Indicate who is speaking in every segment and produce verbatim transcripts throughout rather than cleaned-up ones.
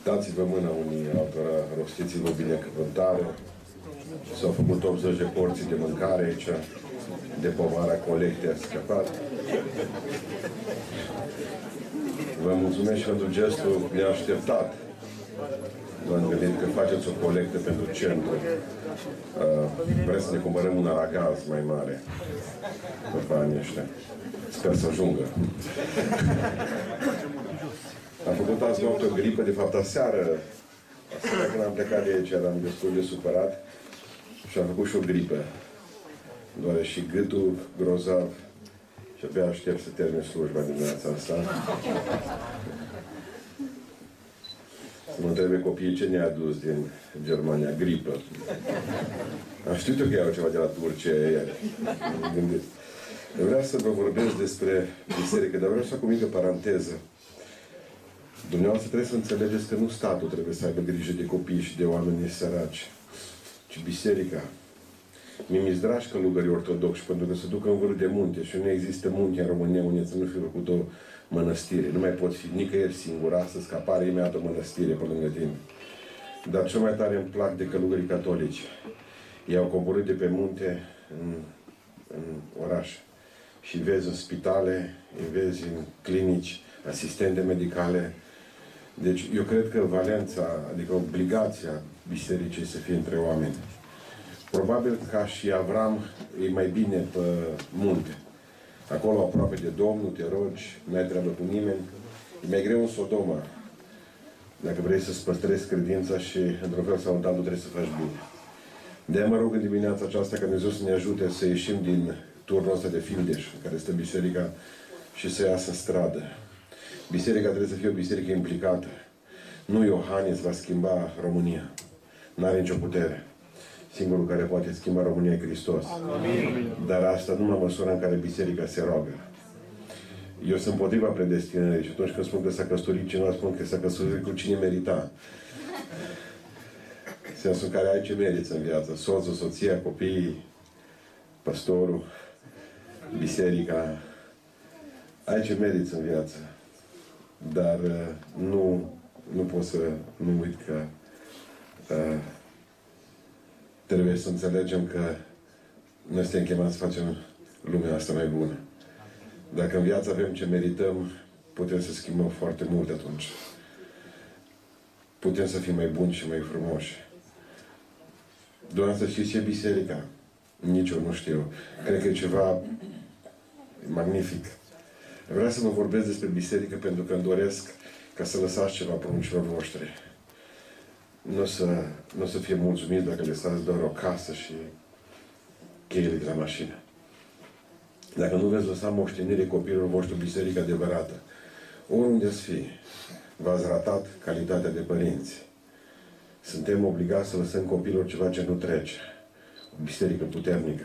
Speaker 1: Dați-vă mâna unii altora, rostiți-vă binecuvântare. S-au făcut optzeci de porții de mâncare aici, de povara colectei a scăpat. Vă mulțumesc și pentru gestul neașteptat. M-am gândit că faceți o colectă pentru centru. Uh, vreți să ne cumpărăm un aragaz mai mare pe banii ăștia. Sper să ajungă. Am făcut azi noapte o gripă, de fapt aseară, aseară când am plecat de aici, eram destul de supărat și am făcut și o gripă. Doare și gâtul grozav și abia aștept să termin slujba dimineața asta. Să mă întrebe copiii ce ne-a adus din Germania, gripă. Am știut eu că iau ceva de la Turcia ieri. M-am gândit. Eu vreau să vă vorbesc despre biserică, dar vreau să fac o mică paranteză. Dumneavoastră trebuie să înțelegeți că nu statul trebuie să aibă grijă de copii și de oameni săraci, ci biserica. Mi mi-s dragi călugării ortodoxi, pentru că se duc în vârf de munte și nu există munte în România unde să nu fi făcut o mănăstire. Nu mai poți fi nicăieri singur astăzi, că apare imediat o mănăstire pe lângă tine. Dar cel mai tare îmi plac de călugării catolici. Ei au coborât de pe munte în, în oraș. Și vezi în spitale, îi vezi în clinici, asistente medicale. Deci eu cred că valența, adică obligația bisericii să fie între oameni. Probabil ca și Avram e mai bine pe munte. Acolo aproape de Domnul, te rogi, nu ai treabă cu nimeni. E mai greu în Sodoma. Dacă vrei să-ți păstrezi credința și într-un fel sau într-altul trebuie să faci bine. De-aia mă rog în dimineața aceasta ca Dumnezeu să ne ajute să ieșim din turnul ăsta de fildeș în care stă biserica și să iasă în stradă. Biserica trebuie să fie o biserică implicată. Nu Iohannis va schimba România. N-are nicio putere. Singurul care poate schimba România e Hristos. Amin. Dar asta nu mă măsură în care biserica se roagă. Eu sunt împotriva predestinării și atunci când spun că s-a căsătorit cineva, spun că s-a căsătorit cu cine merita. Sensul în care ai ce meriți în viață. Soțul, soția, copiii, păstorul, biserica. Ai ce meriți în viață. Dar nu, nu pot să nu uit că uh, trebuie să înțelegem că noi suntem chemați să facem lumea asta mai bună. Dacă în viață avem ce merităm, putem să schimbăm foarte mult atunci. Putem să fim mai buni și mai frumoși. Doar să știți ce biserica? Nici eu nu știu. Cred că e ceva magnific. Vreau să vă vorbesc despre biserică pentru că îmi doresc ca să lăsați ceva pruncilor voștri. Nu o să, nu o să fie mulțumiți dacă lăsați doar o casă și cheile de la mașină. Dacă nu veți lăsa moștenire copilul vostru biserică adevărată, oriunde să fie, v-ați ratat calitatea de părinți. Suntem obligați să lăsăm copilul ceva ce nu trece. O biserică puternică.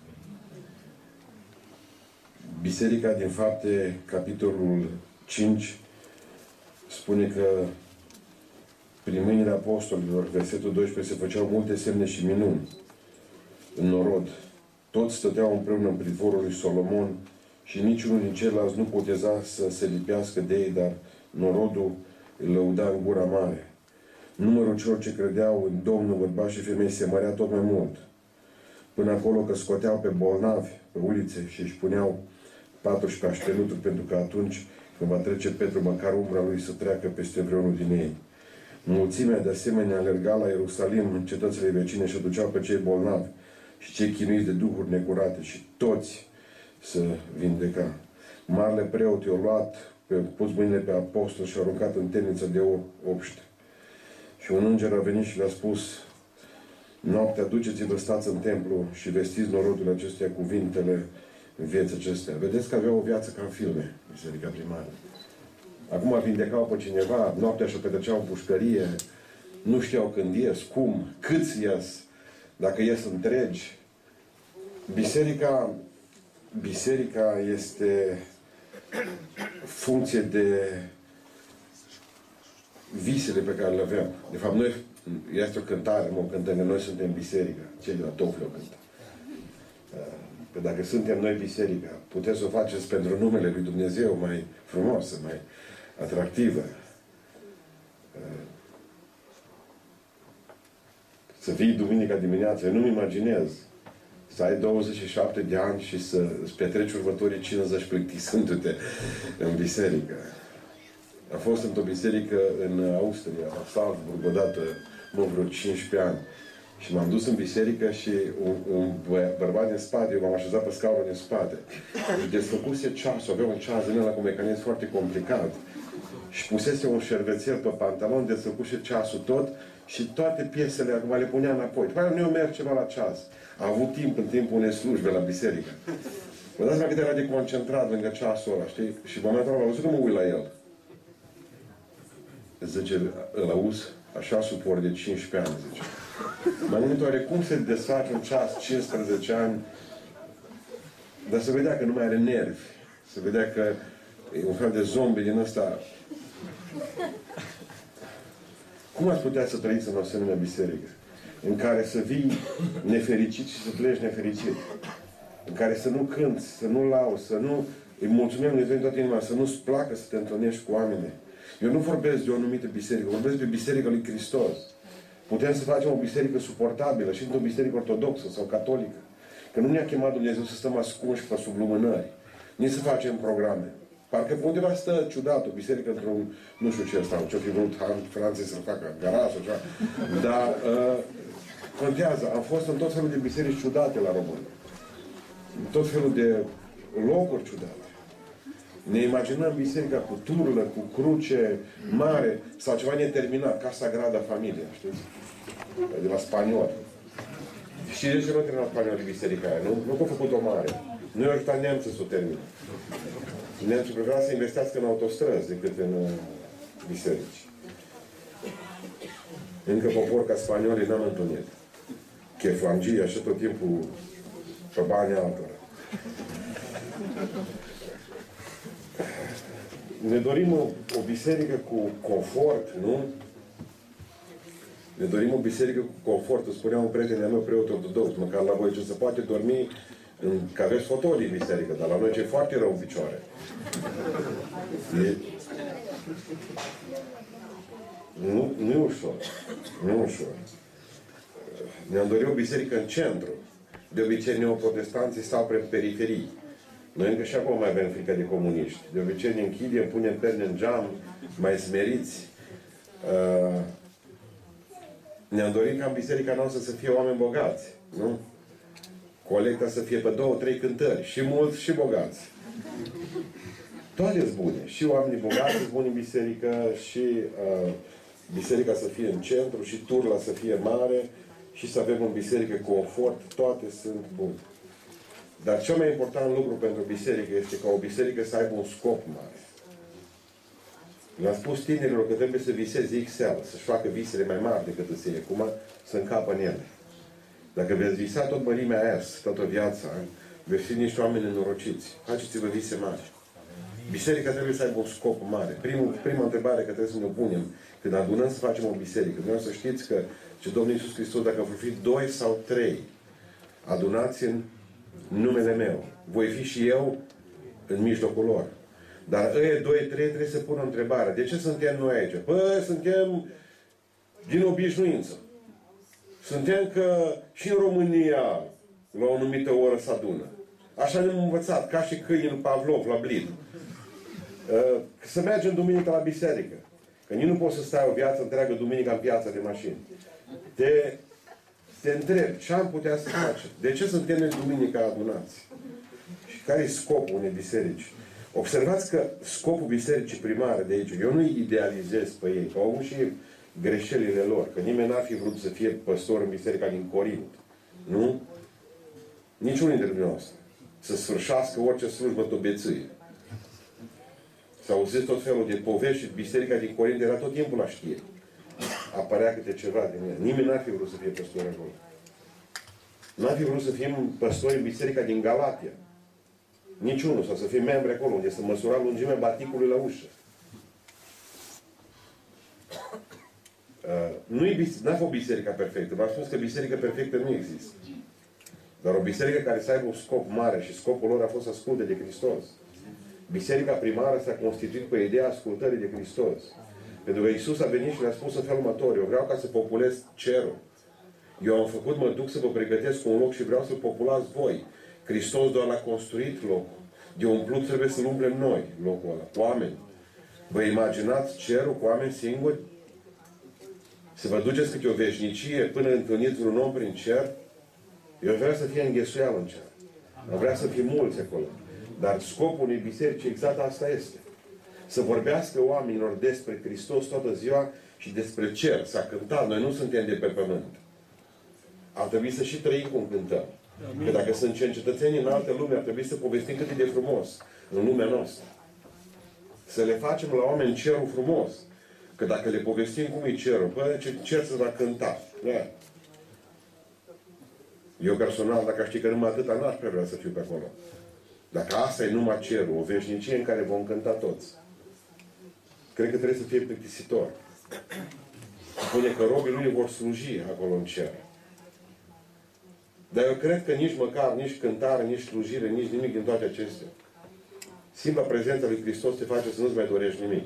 Speaker 1: Biserica din Fapte, capitolul cinci, spune că prin mâinile apostolilor, versetul doisprezece, se făceau multe semne și minuni în norod. Toți stăteau împreună în pridvorul lui Solomon și niciunul din ceilalți nu puteza să se lipească de ei, dar norodul îl lăuda în gura mare. Numărul celor ce credeau în Domnul, bărbați și femei, se mărea tot mai mult. Până acolo că scoteau pe bolnavi pe ulițe și își puneau patru și pe aștenuturi, pentru că atunci când va trece Petru, măcar umbra lui să treacă peste vreunul din ei. Mulțimea de asemenea alerga la Ierusalim în cetățile vecine și aduceau pe cei bolnavi și cei chinuiți de duhuri necurate și toți să vindeca. Marele preot i-a luat, pe, pus mâinile pe apostol și a aruncat în temniță de obște. Și un înger a venit și le-a spus: noaptea duceți-vă, stați în templu și vestiți norodul acestea cuvintele în vieții acestea. Vedeți că aveau o viață ca în filme, biserica primară. Acum vindecau pe cineva, noaptea și-o petreceau în pușcărie, nu știau când ies, cum, câți ies, dacă ies întregi. Biserica, biserica este funcție de visele pe care le avem. De fapt, noi, este o cântare, mă cântăm că noi suntem biserica, cei de la Tofle o cântă. Că dacă suntem noi biserica, puteți să o faceți pentru numele lui Dumnezeu mai frumoasă, mai atractivă. Să vii duminica dimineață, eu nu-mi imaginez să ai douăzeci și șapte de ani și să îți petreci următorii cincizeci plictisându-te în biserică. Am fost într-o biserică în Austria, la Salzburg, odată, mă, vreo cincisprezece ani. Și m-am dus în biserică și un, un bărbat din spate, eu m-am așezat pe scaunul din spate. Și desfăcuse ceasul, avea un ceas din ăla cu un mecanism foarte complicat. Și pusese un șervețel pe pantalon, desfăcuse ceasul tot și toate piesele acum le punea înapoi. După aia nu eu merg ceva la ceas. A avut timp în timpul unei slujbe la biserică. Vă dați seama cât era de concentrat lângă ceasul ăla, știi? Și în momentul ăla, auzit că mă uit la el. Zice, îl auzi, așa suport de cincisprezece ani, zice. Mai mult oare cum se desface un ceas cincisprezece ani, dar se vedea că nu mai are nervi. Se vedea că e un fel de zombie din ăsta. Cum ați putea să trăiți în o asemenea biserică? În care să vii nefericit și să pleci nefericit. În care să nu cânți, să nu lauzi, să nu îi mulțumim Dumnezeu în toată inima, să nu-ți placă să te întâlnești cu oamenii. Eu nu vorbesc de o anumită biserică, vorbesc de Biserica lui Hristos. Putem să facem o biserică suportabilă și într-o biserică ortodoxă sau catolică. Că nu ne-a chemat Dumnezeu să stăm ascunși pe sub lumânări. Nici să facem programe. Parcă undeva stă ciudat o biserică într-un, nu știu ce ăsta, ce-o fi vrut Franței să-l facă garaj sau ceva. Dar uh, contează. Am fost în tot felul de biserici ciudate la român. În tot felul de locuri ciudate. Ne imaginăm biserica cu turlă, cu cruce mare sau ceva neterminat, ca Sagrada Familia, știți? De la spaniol. Și de ce nu termină la spaniol biserica aia? Nu, nu că a făcut-o mare. Nu i-a ajutat nemții să o termină. Nemții preferă să investească în autostrăzi decât în uh, biserici. Încă popor ca spaniolii n-am întâlnit. Cheflangia și tot timpul pe banii altora. Ne dorim o, o biserică cu confort, nu? Ne dorim o biserică cu confort. Îți spunea un prieten al meu, preot ortodox, măcar la voi ce se poate dormi, în, că aveți fotolii în biserică, dar la noi ce e foarte rău în picioare. E... Nu, nu e ușor. Nu e ușor. Ne-am dorit o biserică în centru. De obicei, neoprotestanții stau pe periferii. Noi încă și acum mai avem frică de comuniști. De obicei ne închidem, punem perne în geam, mai smeriți. Uh, ne-am dorit ca în biserica noastră să fie oameni bogați, nu? Colecta să fie pe două, trei cântări. Și mulți, și bogați. Toate sunt bune. Și oamenii bogați sunt buni în biserică, și uh, biserica să fie în centru, și turla să fie mare, și să avem în biserică confort. Toate sunt bune. Dar cel mai important lucru pentru biserică este ca o biserică să aibă un scop mare. Le-am spus tinerilor că trebuie să viseze X L, să-și facă visele mai mari decât îți e acum, să încapă în ele. Dacă veți visa tot mărimea S, toată viața, veți fi niște oameni nenorociți. Faceți-vă vise mari. Biserica trebuie să aibă un scop mare. Primul, prima întrebare că trebuie să ne punem când adunăm să facem o biserică. Vreau să știți că, ce Domnul Iisus Hristos, dacă vor fi doi sau trei adunați în numele meu, voi fi și eu în mijlocul lor. Dar ăia doi, trei trebuie să pună întrebarea. De ce suntem noi aici? Păi, suntem din obișnuință. Suntem că și în România la o anumită oră se adună. Așa ne-am învățat, ca și câini în Pavlov, la Blid. Să mergem duminică la biserică. Că nici nu poți să stai o viață întreagă duminica în piața de mașini. Te, te întreb, ce am putea să facem? De ce suntem noi duminica adunați? Și care e scopul unei biserici? Observați că scopul bisericii primare de aici, eu nu-i idealizez pe ei, că au avut și greșelile lor, că nimeni n-ar fi vrut să fie păstor în biserica din Corint. Nu? Niciunul dintre dumneavoastră. Să sfârșească orice slujbă tobețâie. S-au auzit tot felul de povești și biserica din Corint era tot timpul la știri. Apărea câte ceva din ea. Nimeni n-ar fi vrut să fie păstor acolo. N-ar fi vrut să fim păstori în biserica din Galatia. Niciunul. Sau să fim membri acolo, unde se măsura lungimea baticului la ușă. Uh, nu n-a fost biserica perfectă. V-am spus că biserica perfectă nu există. Dar o biserică care să aibă un scop mare și scopul lor a fost să asculte de Hristos. Biserica primară s-a constituit pe ideea ascultării de Hristos. Pentru că Iisus a venit și le-a spus în felul următor: eu vreau ca să populez cerul. Eu am făcut, mă duc să vă pregătesc un loc și vreau să populați voi. Hristos doar l-a construit locul. De umplut trebuie să-l umplem noi, locul ăla, cu oameni. Vă imaginați cerul cu oameni singuri? Să vă duceți câte o veșnicie până întâlniți un om prin cer? Eu vreau să fie înghesuială în cer. Eu vreau să fie mulți acolo. Dar scopul unei biserici exact asta este. Să vorbească oamenilor despre Hristos toată ziua și despre cer. S-a cântat. Noi nu suntem de pe pământ. Ar trebui să și trăim cum cântăm. Că dacă sunt cetățenii în alte lume, ar trebui să povestim cât e de frumos în lumea noastră. Să le facem la oameni cerul frumos. Că dacă le povestim cum e cerul, bă, ce cer să va cânta. Da. Eu personal, dacă știi că numai atâta, n-aș prea vrea să fiu pe acolo. Dacă asta e numai cerul, o veșnicie în care vom cânta toți, cred că trebuie să fie plictisitor. Spune că robii lui vor sluji acolo în cer. Dar eu cred că nici măcar, nici cântare, nici slujire, nici nimic din toate acestea. Simpla prezența lui Hristos te face să nu-ți mai dorești nimic.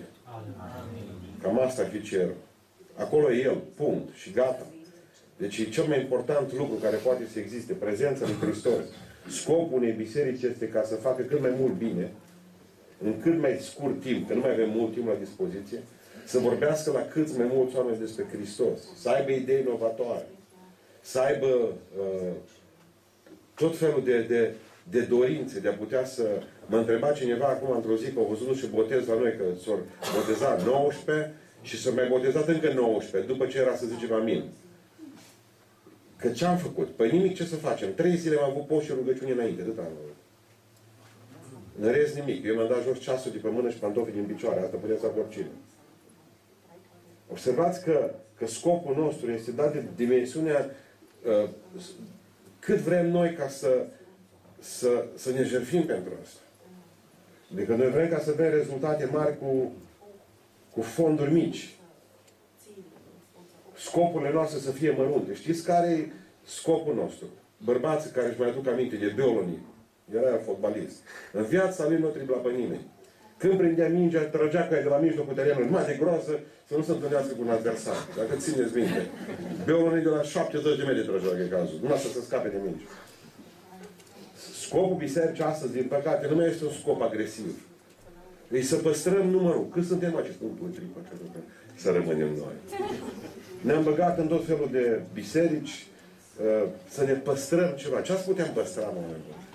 Speaker 1: Cam asta ar fi cerul. Acolo e El, punct. Și gata. Deci e cel mai important lucru care poate să existe. Prezența lui Hristos. Scopul unei biserici este ca să facă cât mai mult bine, în cât mai scurt timp, că nu mai avem mult timp la dispoziție, să vorbească la cât mai mulți oameni despre Hristos. Să aibă idei inovatoare. Să aibă uh, tot felul de, de, de dorințe de a putea să... Mă întreba cineva acum într-o zi că au văzut și botez la noi, că s-au botezat nouăsprezece și s-au mai botezat încă nouăsprezece, după ce era să zicem amin. Că ce am făcut? Păi nimic, ce să facem? Trei zile am avut post și rugăciune înainte. Atât am avut. În rest nimic. Eu mi-am dat jos ceasul de pe mână și pantofii din picioare. Asta putea să fac oricine. Observați că, că scopul nostru este dat de dimensiunea uh, cât vrem noi ca să, să, să ne jertfim pentru asta. Adică noi vrem ca să avem rezultate mari cu, cu fonduri mici. Scopurile noastre să fie mărunte. Știți care e scopul nostru? Bărbații care își mai aduc aminte de Beolonic. Era fotbalist. În viața lui nu tribla pe nimeni. Când prindea mingea, trăgea cu ea de la mijlocul terenului, numai de groază, să nu se întâlnească cu un adversar. Dacă țineți minte. Beolonic de la șaptezeci de metri trăgea, e cazul. Numai să se scape de minge. Scopul bisericii astăzi, din păcate, nu mai este un scop agresiv. E să păstrăm numărul. Cât suntem acest punct? Să rămânem noi. Ne-am băgat în tot felul de biserici să ne păstrăm ceva. Ce ați putea păstra, mă?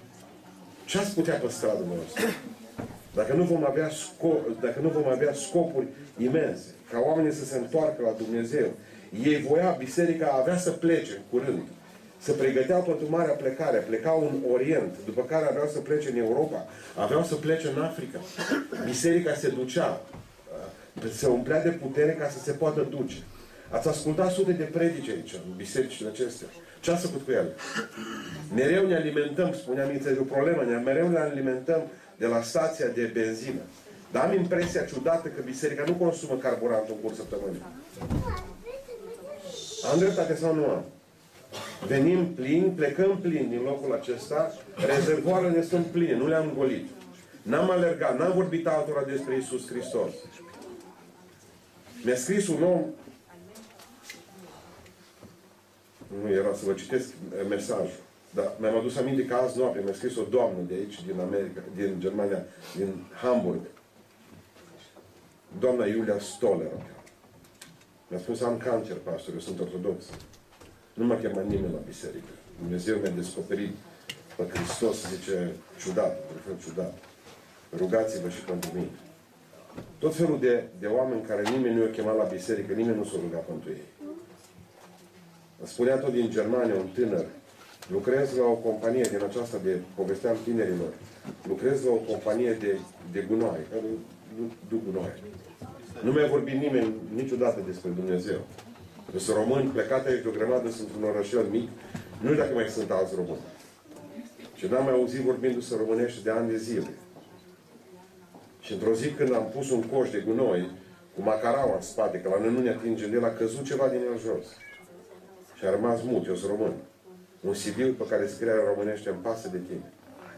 Speaker 1: Ce ați putea păstra dumneavoastră? Dacă nu vom avea, scop, dacă nu vom avea scopuri imense, ca oamenii să se întoarcă la Dumnezeu, ei voia, biserica avea să plece în curând. Se pregăteau pentru marea plecare, plecau în Orient, după care aveau să plece în Europa, aveau să plece în Africa. Biserica se ducea, se umplea de putere ca să se poată duce. Ați ascultat sute de predici aici, în bisericile acestea. Ce ați făcut cu ele? Mereu ne alimentăm, spuneam, e o problemă, ne mereu ne alimentăm de la stația de benzină. Dar am impresia ciudată că biserica nu consumă carburant în curs săptămânii. Am dreptate sau nu am? Venim plini, plecăm plini din locul acesta, rezervoarele ne sunt pline, nu le-am golit. N-am alergat, n-am vorbit altora despre Iisus Hristos. Mi-a scris un om, nu era să vă citesc mesajul, dar mi-am adus aminte că azi noapte mi-a scris o doamnă de aici, din America, din Germania, din Hamburg. Doamna Iulia Stoller. Mi-a spus, am cancer, pastor, eu sunt ortodox. Nu m-a chemat nimeni la biserică. Dumnezeu mi-a descoperit pe Hristos, zice, ciudat, prefer ciudat. Rugați-vă și pentru mine. Tot felul de, de oameni care nimeni nu i-a chemat la biserică, nimeni nu s-a rugat pentru ei. Spunea tot din Germania un tânăr, lucrez la o companie din aceasta de, povesteam tinerilor, lucrez la o companie de, de gunoaie, care duc gunoaie. Nu mi-a vorbit nimeni niciodată despre Dumnezeu. Că sunt români plecate aici de o grămadă, sunt un orășel mic, nu știu dacă mai sunt alți români. Și n-am mai auzit vorbindu-se românește de ani de zile. Și într-o zi când am pus un coș de gunoi, cu macaraua în spate, că la noi nu ne atinge, el a căzut ceva din el jos. Și a rămas mut, eu sunt român. Un C D pe care scria în românește, îmi pasă de tine.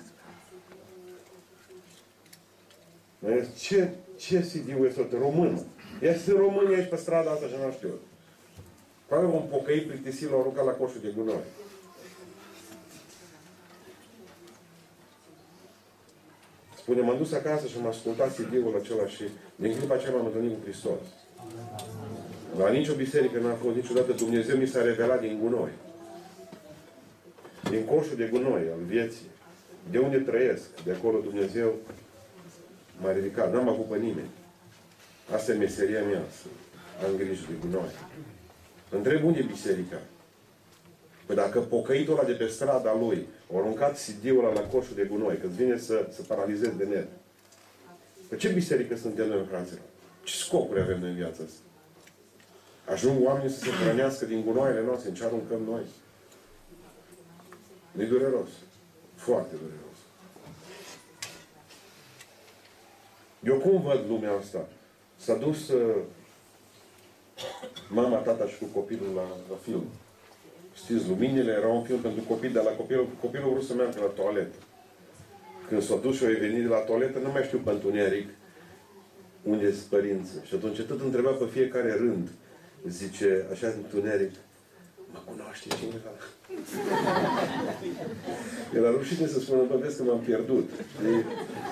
Speaker 1: Ce, ce C D-ul este tot român? Este în România aici pe strada asta și n-am știut. Probabil vom pocăi plictisit, l-au aruncat la coșul de gunoi. Spune, m-am dus acasă și am ascultat C D-ul acela și din clipa aceea m-am întâlnit cu Hristos. La nicio biserică n-a fost niciodată Dumnezeu mi s-a revelat din gunoi. Din coșul de gunoi al vieții. De unde trăiesc, de acolo Dumnezeu m-a ridicat. N-am avut pe nimeni. Asta e meseria mea, să am grijă de gunoi. Întreb unde e biserica? Păi dacă pocăitul ăla de pe strada lui a aruncat C D-ul ăla la coșul de gunoi, că-ți vine să, să paralizezi de nervi. Păi ce biserică suntem noi, fraților? Ce scopuri avem noi în viața asta? Ajung oamenii să se hrănească din gunoaiele noastre, în ce aruncăm noi. E dureros. Foarte dureros. Eu cum văd lumea asta? S-a dus uh, mama, tata și cu copilul la, la film. Știți, luminile, era un film pentru copii, dar la copilul, copilul vrut să meargă la toaletă. Când s-a dus și a venit de la toaletă, nu mai știu pe întuneric unde sunt părinții. Și atunci tot întreba pe fiecare rând. Zice, așa întuneric, mă cunoaște cineva? Era rușine să spună, bă, vezi că m-am pierdut. E...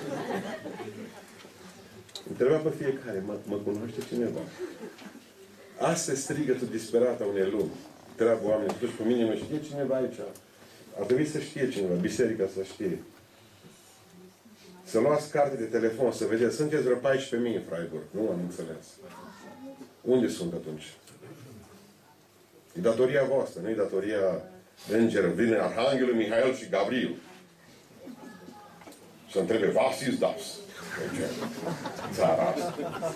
Speaker 1: Întreba pe fiecare, mă, mă cunoaște cineva? Asta e strigătul disperat a unei lumi. Treabă oamenii, totuși pe mine mă știe cineva aici. Ar trebui să știe cineva, biserica să știe. Să luați carte de telefon, să vedeți, sunteți vreo paisprezece mii în Freiburg. Nu am înțeles. Unde sunt atunci? E datoria voastră, nu e datoria îngeră. Vine Arhanghelul, Mihail și Gabriel. Și întrebe, was ist das? Țara asta.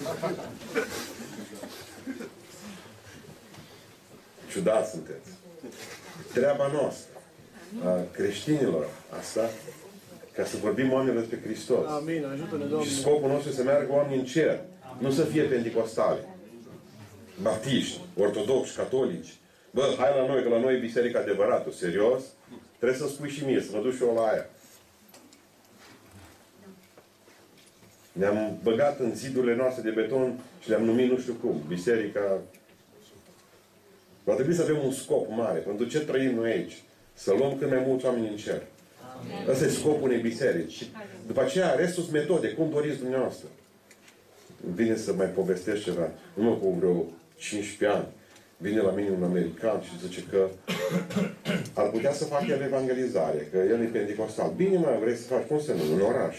Speaker 1: Ciudați sunteți. Treaba noastră, a creștinilor, asta, ca să vorbim oamenilor despre Hristos.
Speaker 2: Amin, ajută-ne, Doamne.
Speaker 1: Și scopul nostru să meargă oamenii în cer. Nu să fie penticostale, baptiști, ortodoxi, catolici. Bă, hai la noi, că la noi e biserica adevărată. Serios? Trebuie să spui și mie, să mă duc și eu la aia. Ne-am băgat în zidurile noastre de beton și le-am numit nu știu cum. Biserica... Va trebui să avem un scop mare. Pentru ce trăim noi aici? Să luăm cât mai mulți oameni în cer. Ăsta e scopul unei biserici. Și după aceea, restul sunt metode. Cum doriți dumneavoastră? Vine să mai povestesc ceva. Numai cu vreo cincisprezece ani. Vine la mine un american și zice că ar putea să facă el evangelizare, că el e pentecostal. Bine, mă, vrei să faci? Cum să nu? În oraș.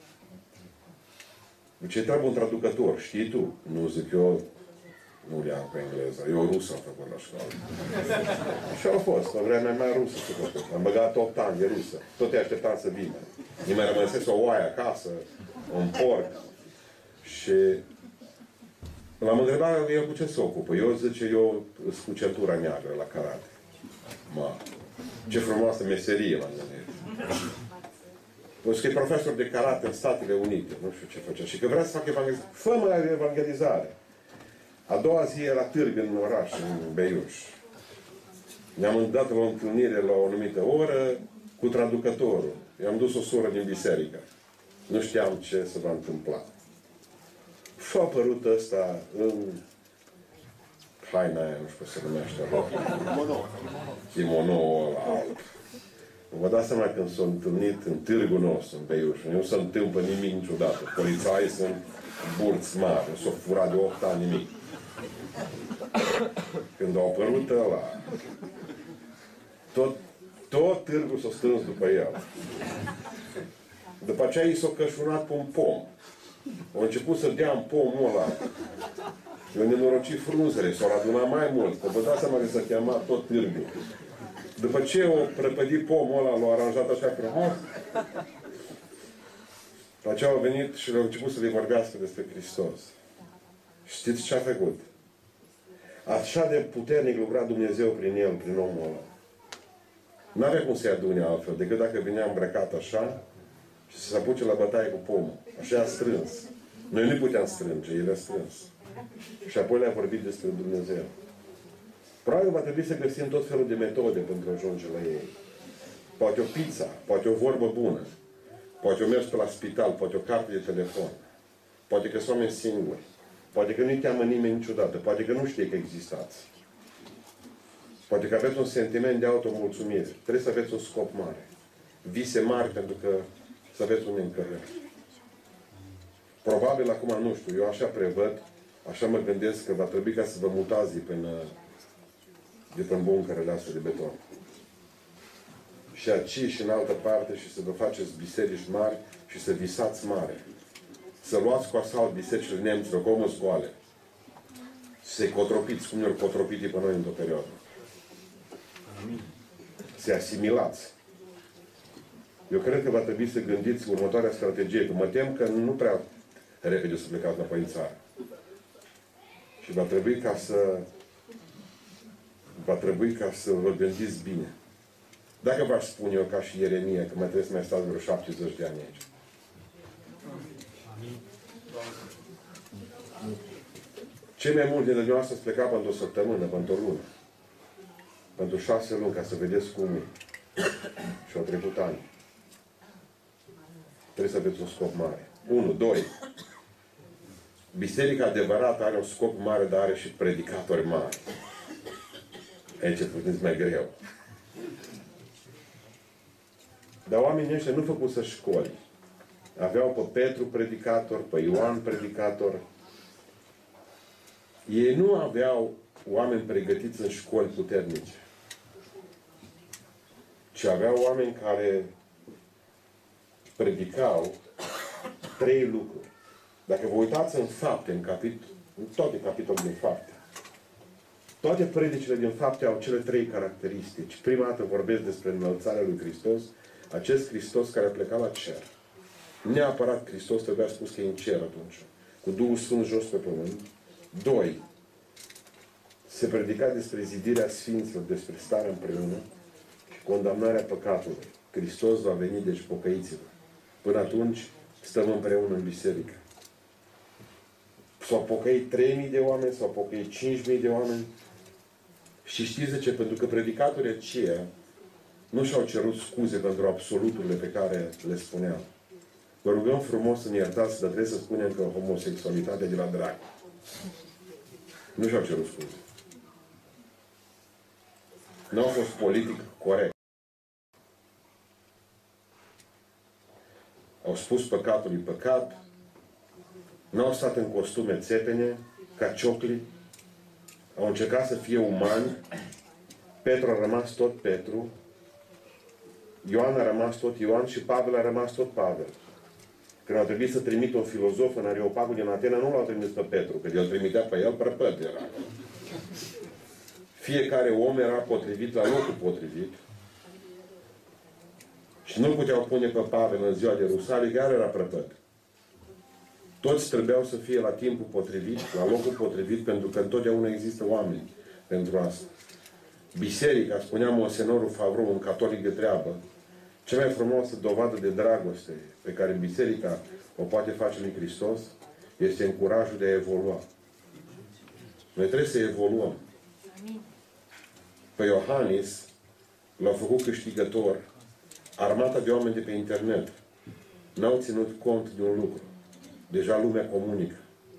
Speaker 1: Ce trebuie un traducător? Știi tu? Nu zic eu, nu le-am pe engleză. Eu rusă am făcut la școală. Și au fost. O vremea mea rusă. Am băgat opt ani de rusă. Tot te așteptam să vină. Nu mai rămăsesc o oaie acasă, un porc. Și l-am întrebat el cu ce se ocupă. Eu zice, eu sunt cu centura neagră la karate. Ma, ce frumoasă meserie m-am gândit. Păi că e profesor de karate în Statele Unite. Nu știu ce făcea. Și că vrea să facă evangelizare. Fă-mă evangelizare. A doua zi era târg în oraș, în Beiuș. Ne-am dat la o întâlnire la o anumită oră cu traducătorul. I-am dus o soră din biserică. Nu știam ce se va întâmpla. Și a apărut ăsta în haina aia, nu știu cum se numește. Kimono ăla. Vă dați seama când s-au întâlnit în târgul nostru, în Beiuș. Nu se întâmplă nimic niciodată. Polițaii sunt burți mari. Nu s-au furat de opt ani nimic. Când a apărut ăla, tot, tot târgul s-a strâns după el. După aceea i s-a cășunat pe un pom. Au început să dea în pomul ăla. Eu nenorocit frunzele, s-au adunat mai mult. Că vă dați seama că s-a chemat tot târgul. După ce o prăpădit pomul ăla, l-a aranjat așa frumos, după aceea au venit și le-au început să le vorbească despre Hristos. Știți ce a făcut? Așa de puternic lucra Dumnezeu prin el, prin omul ăla. N-avea cum să-i adune altfel, decât dacă vinea îmbrăcat așa și să se apuce la bătaie cu pomul. Așa a strâns. Noi nu puteam strânge, el a strâns. Și apoi le-a vorbit despre Dumnezeu. Probabil va trebui să găsim tot felul de metode pentru a ajunge la ei. Poate o pizza, poate o vorbă bună, poate o mers pe la spital, poate o carte de telefon, poate că sunt oameni singuri, poate că nu-i teamă nimeni niciodată, poate că nu știe că existați. Poate că aveți un sentiment de automulțumire. Trebuie să aveți un scop mare. Vise mari pentru că să aveți un încărcări. Probabil acum, nu știu, eu așa prevăd, așa mă gândesc că va trebui ca să vă mutați de până de pe buncărele astea de beton. Și aici și în altă parte și să vă faceți biserici mari și să visați mare. Să luați cu asalt bisericile nemților, cu omul scoale. Să-i cotropiți, cum ne-au cotropit pe noi într-o perioadă. Să-i asimilați. Eu cred că va trebui să gândiți următoarea strategie, că mă tem că nu prea repede să plecați înapoi în țară. Și va trebui ca să va trebui ca să vă gândiți bine. Dacă v-aș spune eu, ca și Ieremia, că mai trebuie să mai stați vreo șaptezeci de ani aici. Cei mai mulți dintre dumneavoastră ați plecat pentru o săptămână, pentru o lună. Pentru șase luni, ca să vedeți cum e. Și au trecut ani. Trebuie să aveți un scop mare. Unu, doi. Biserica adevărată are un scop mare, dar are și predicatori mari. Aici e puțin mai greu. Dar oamenii ăștia nu făcuseră școli. Aveau pe Petru predicator, pe Ioan predicator. Ei nu aveau oameni pregătiți în școli puternice. Ci aveau oameni care predicau trei lucruri. Dacă vă uitați în Fapte, în, capit în toate capitolele din Fapte, toate predicile din Fapte au cele trei caracteristici. Prima dată vorbesc despre înălțarea lui Hristos, acest Hristos care a plecat la cer. Neapărat Hristos trebuia spus că e în cer atunci, cu Duhul Sfânt jos pe pământ. Doi, se predica despre zidirea Sfinților, despre starea împreună și condamnarea păcatului. Hristos va veni, deci pocăiți-vă. Până atunci, stăm împreună în biserică. S-au pocăit trei mii de oameni, s-au pocăit cinci mii de oameni. Și știți de ce? Pentru că predicatorii aceia nu și-au cerut scuze pentru absoluturile pe care le spuneau. Vă rugăm frumos să ne iertați, dar trebuie să spunem că homosexualitatea de la dracu. Nu și-au cerut scuze. Nu au fost politic corect. Au spus păcatului păcat, nu au stat în costume țepene, ca ciocli, au încercat să fie umani. Petru a rămas tot Petru, Ioan a rămas tot Ioan și Pavel a rămas tot Pavel. Când au trebuit să trimită un filozof în Areopagul din Atena, nu l-au trimis pe Petru, că el trimitea pe el, prăpăt era. Fiecare om era potrivit la locul potrivit. Și nu puteau pune pe Pavel în ziua de Rusalii, care era prăpăt. Toți trebuiau să fie la timpul potrivit, la locul potrivit, pentru că întotdeauna există oameni pentru asta. Biserica, spunea Monsenorul Favru, un catolic de treabă, cea mai frumoasă dovadă de dragoste pe care biserica o poate face lui Hristos este în curajul de a evolua. Noi trebuie să evoluăm. Pe Iohannis l-au făcut câștigător armata de oameni de pe internet. N-au ținut cont de un lucru. Deja lumea comunică.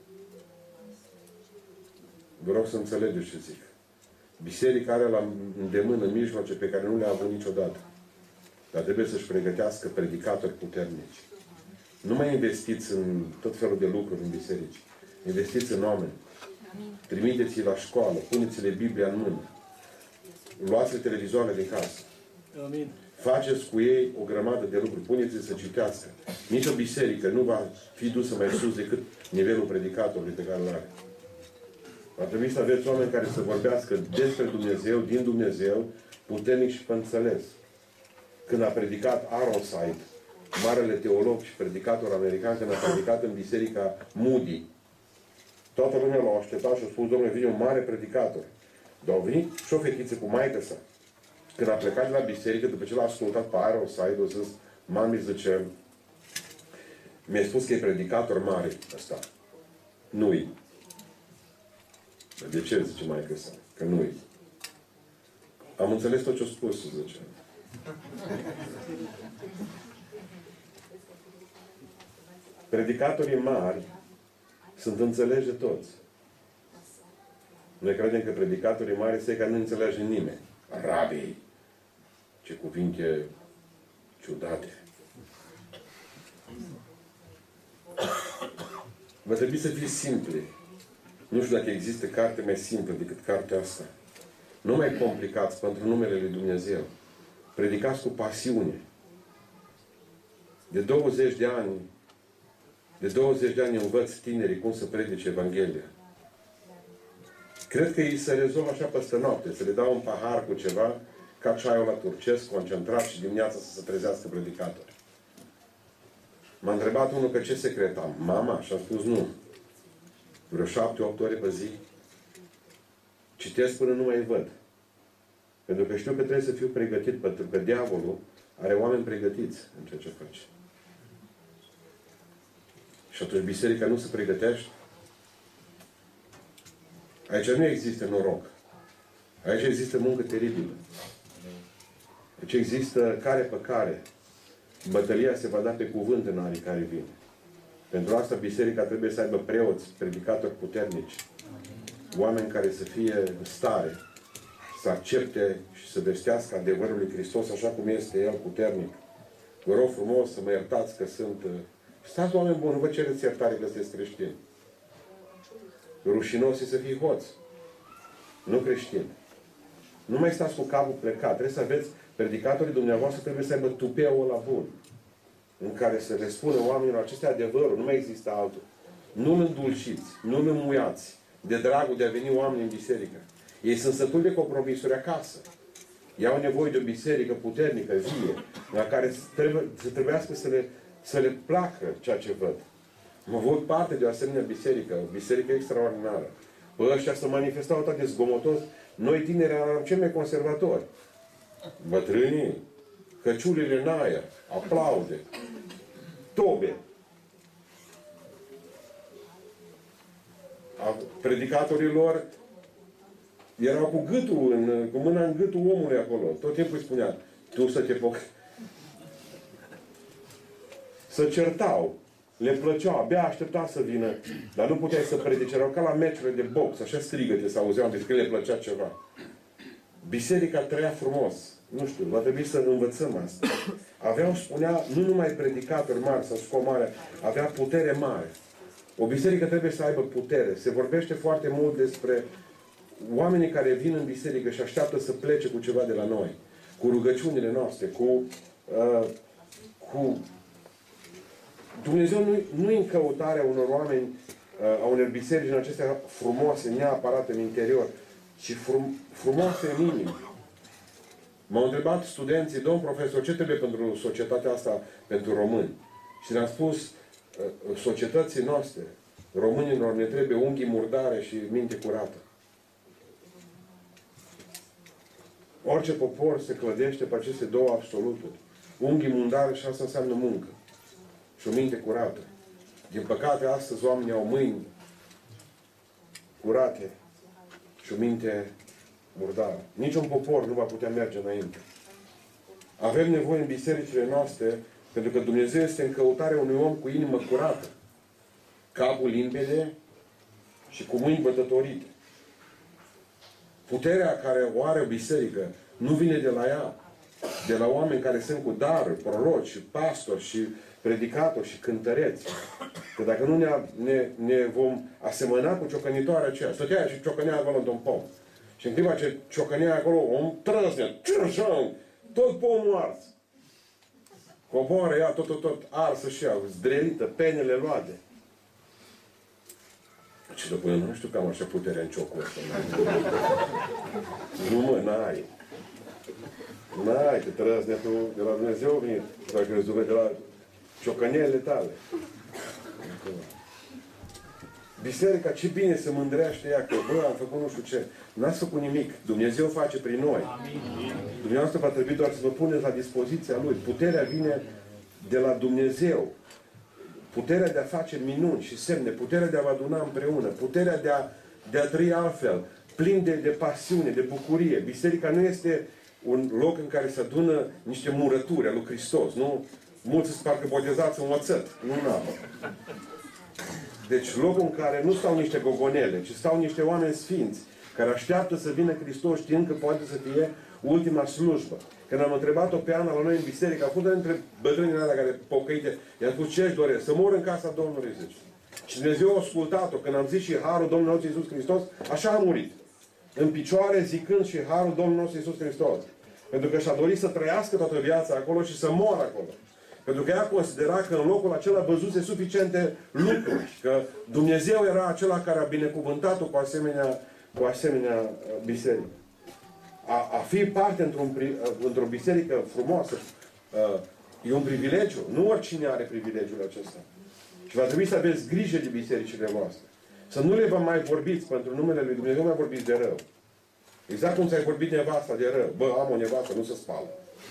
Speaker 1: Vă rog să înțelegeți ce zic. Biserica are la îndemână mijloace pe care nu le-a avut niciodată. Dar trebuie să-și pregătească predicatori puternici. Nu mai investiți în tot felul de lucruri în biserici. Investiți în oameni. Trimiteți-i la școală. Puneți-le Biblia în mână. Luați-le televizoarele din casă.
Speaker 2: Amin.
Speaker 1: Faceți cu ei o grămadă de lucruri. Puneți-i să citească. Nici o biserică nu va fi dusă mai sus decât nivelul predicatorului pe care îl are. Va trebui să aveți oameni care să vorbească despre Dumnezeu, din Dumnezeu, puternic și pe înțeles. Când a predicat Ironside, marele teolog și predicator american, când a predicat în biserica Moody, toată lumea l-a așteptat și a spus, domnule, vine un mare predicator. Dar au venit și o fetiță cu maică sa. Când a plecat de la biserică, după ce l-a ascultat pe Ironside, a zis, mami, zice, mi-a spus că e predicator mare ăsta. Nu-i. De ce, zice maică sa? Că nu-i. Am înțeles tot ce a spus, zice. Predicatorii mari sunt înțelegi de toți. Noi credem că predicatorii mari se că nu înțelege nimeni. Rabii! Ce cuvinte ciudate! Va trebui să fie simple. Nu știu dacă există carte mai simplă decât cartea asta. Nu mai complicați pentru numele Lui Dumnezeu. Predicați cu pasiune. De douăzeci de ani, de douăzeci de ani învăț tinerii cum să predice Evanghelia. Cred că ei se rezolvă așa peste noapte, să le dau un pahar cu ceva, ca ceaiul la turcesc, concentrat și dimineața să se trezească predicator. M-a întrebat unul că ce secret am. Mama? Și am spus nu. Vreo șapte, opt ore pe zi. Citesc până nu mai văd. Pentru că știu că trebuie să fiu pregătit, pentru că diavolul are oameni pregătiți în ceea ce face. Și atunci biserica nu se pregătește. Aici nu există noroc. Aici există muncă teribilă. Aici există care pe care. Bătălia se va da pe cuvânt în anii care vin. Pentru asta biserica trebuie să aibă preoți, predicatori puternici. Oameni care să fie în stare să accepte și să vestească adevărul lui Hristos așa cum este El puternic. Vă rog frumos să mă iertați că sunt... Stați oameni buni, nu vă cereți iertare că sunteți creștini. Rușinos e să fii hoț. Nu creștin. Nu mai stați cu capul plecat. Trebuie să aveți, predicatorii dumneavoastră trebuie să aibă tupeul ăla bun. În care să le spună oamenilor acestea adevărul. Nu mai există altul. Nu-l îndulciți. Nu-l înmuiați. De dragul de a veni oameni în biserică. Ei sunt sătuli de compromisuri acasă. Ei au nevoie de o biserică puternică, vie, la care trebuie, să trebuiască să le, să le placă ceea ce văd. Mă văd parte de o asemenea biserică, o biserică extraordinară. Păi ăștia se manifestau atât de zgomotos. Noi tineri eram cei mai conservatori. Bătrânii, căciulile în aer, aplaude, tobe. Predicatorii lor erau cu gâtul, în, cu mâna în gâtul omului acolo. Tot timpul îi spunea, tu să te poc... Să certau. Le plăcea, abia aștepta să vină. Dar nu puteai să predice. Erau ca la meciurile de box. Așa strigăte să auzeau, deci că le plăcea ceva. Biserica trăia frumos. Nu știu, va trebui să învățăm asta. Aveau, spunea, nu numai predicatori mari sau scomare, avea putere mare. O biserică trebuie să aibă putere. Se vorbește foarte mult despre oamenii care vin în biserică și așteaptă să plece cu ceva de la noi. Cu rugăciunile noastre, cu... Uh, cu Dumnezeu nu, nu e în căutarea unor oameni, uh, a unor biserici în acestea frumoase, neapărat în interior, ci frum, frumoase în inimă. M-au întrebat studenții, domn profesor, ce trebuie pentru societatea asta, pentru români? Și le-am spus, uh, societății noastre, românilor, ne trebuie unghii murdare și minte curată. Orice popor se clădește pe aceste două absoluturi. Unghii murdare și asta înseamnă muncă. Și o minte curată. Din păcate, astăzi oamenii au mâini curate și o minte murdară. Niciun popor nu va putea merge înainte. Avem nevoie în bisericile noastre, pentru că Dumnezeu este în căutarea unui om cu inimă curată, capul limpede și cu mâini bătătorite. Puterea care o are o biserică nu vine de la ea, de la oameni care sunt cu daruri, proroci și pastori și predicatori și cântăreți. Că dacă nu ne, ne, ne vom asemăna cu ciocănitoarea aceea, stătea și ciocănea acolo într-un pom. Și în clipa ce ciocănea acolo, om trăsnea, cirșan, tot pomul ars. Coboară ea tot, tot, tot arsă și ea, zdrelită, penele luate. Și după eu nu știu că am așa putere în ciocul ăsta. Nu mă, n-ai. N-ai, te trăsnea tu de la Dumnezeu venit. Dacă crezi de la ciocăniele tale. Biserica, ce bine se mândrește ea că, bă, am făcut nu știu ce. N-ați făcut nimic. Dumnezeu face prin noi. Dumneavoastră va trebui doar să vă puneți la dispoziția Lui. Puterea vine de la Dumnezeu. Puterea de a face minuni și semne. Puterea de a vă aduna împreună. Puterea de a, de a trăi altfel. Plin de, de pasiune, de bucurie. Biserica nu este un loc în care se adună niște murături a lui Hristos. Nu? Mulți sunt parcă botezați în oțet, nu în apă. Deci locul în care nu stau niște gogonele, ci stau niște oameni sfinți, care așteaptă să vină Hristos știind că poate să fie ultima slujbă. Când am întrebat-o pe Ana la noi în biserică, a fost una dintre bătrânile alea care pocăite, i-am spus, ce-și doresc? Să mor în casa Domnului, zice. Și Dumnezeu a ascultat-o. Când am zis și harul Domnului nostru Iisus Hristos, așa a murit. În picioare, zicând și harul Domnului nostru Iisus Hristos. Pentru că și-a dorit să trăiască toată viața acolo și să moară acolo. Pentru că ea considera că în locul acela văzuse suficiente lucruri. Că Dumnezeu era acela care a binecuvântat-o cu asemenea, cu asemenea biserică. A, a fi parte într-un, într-o biserică frumoasă e un privilegiu. Nu oricine are privilegiul acesta. Și va trebui să aveți grijă de bisericile voastre. Să nu le vă mai vorbiți pentru numele Lui Dumnezeu, mai vorbiți de rău. Exact cum ți-ai vorbit nevasta de rău. Bă, am o nevastă, nu se spală.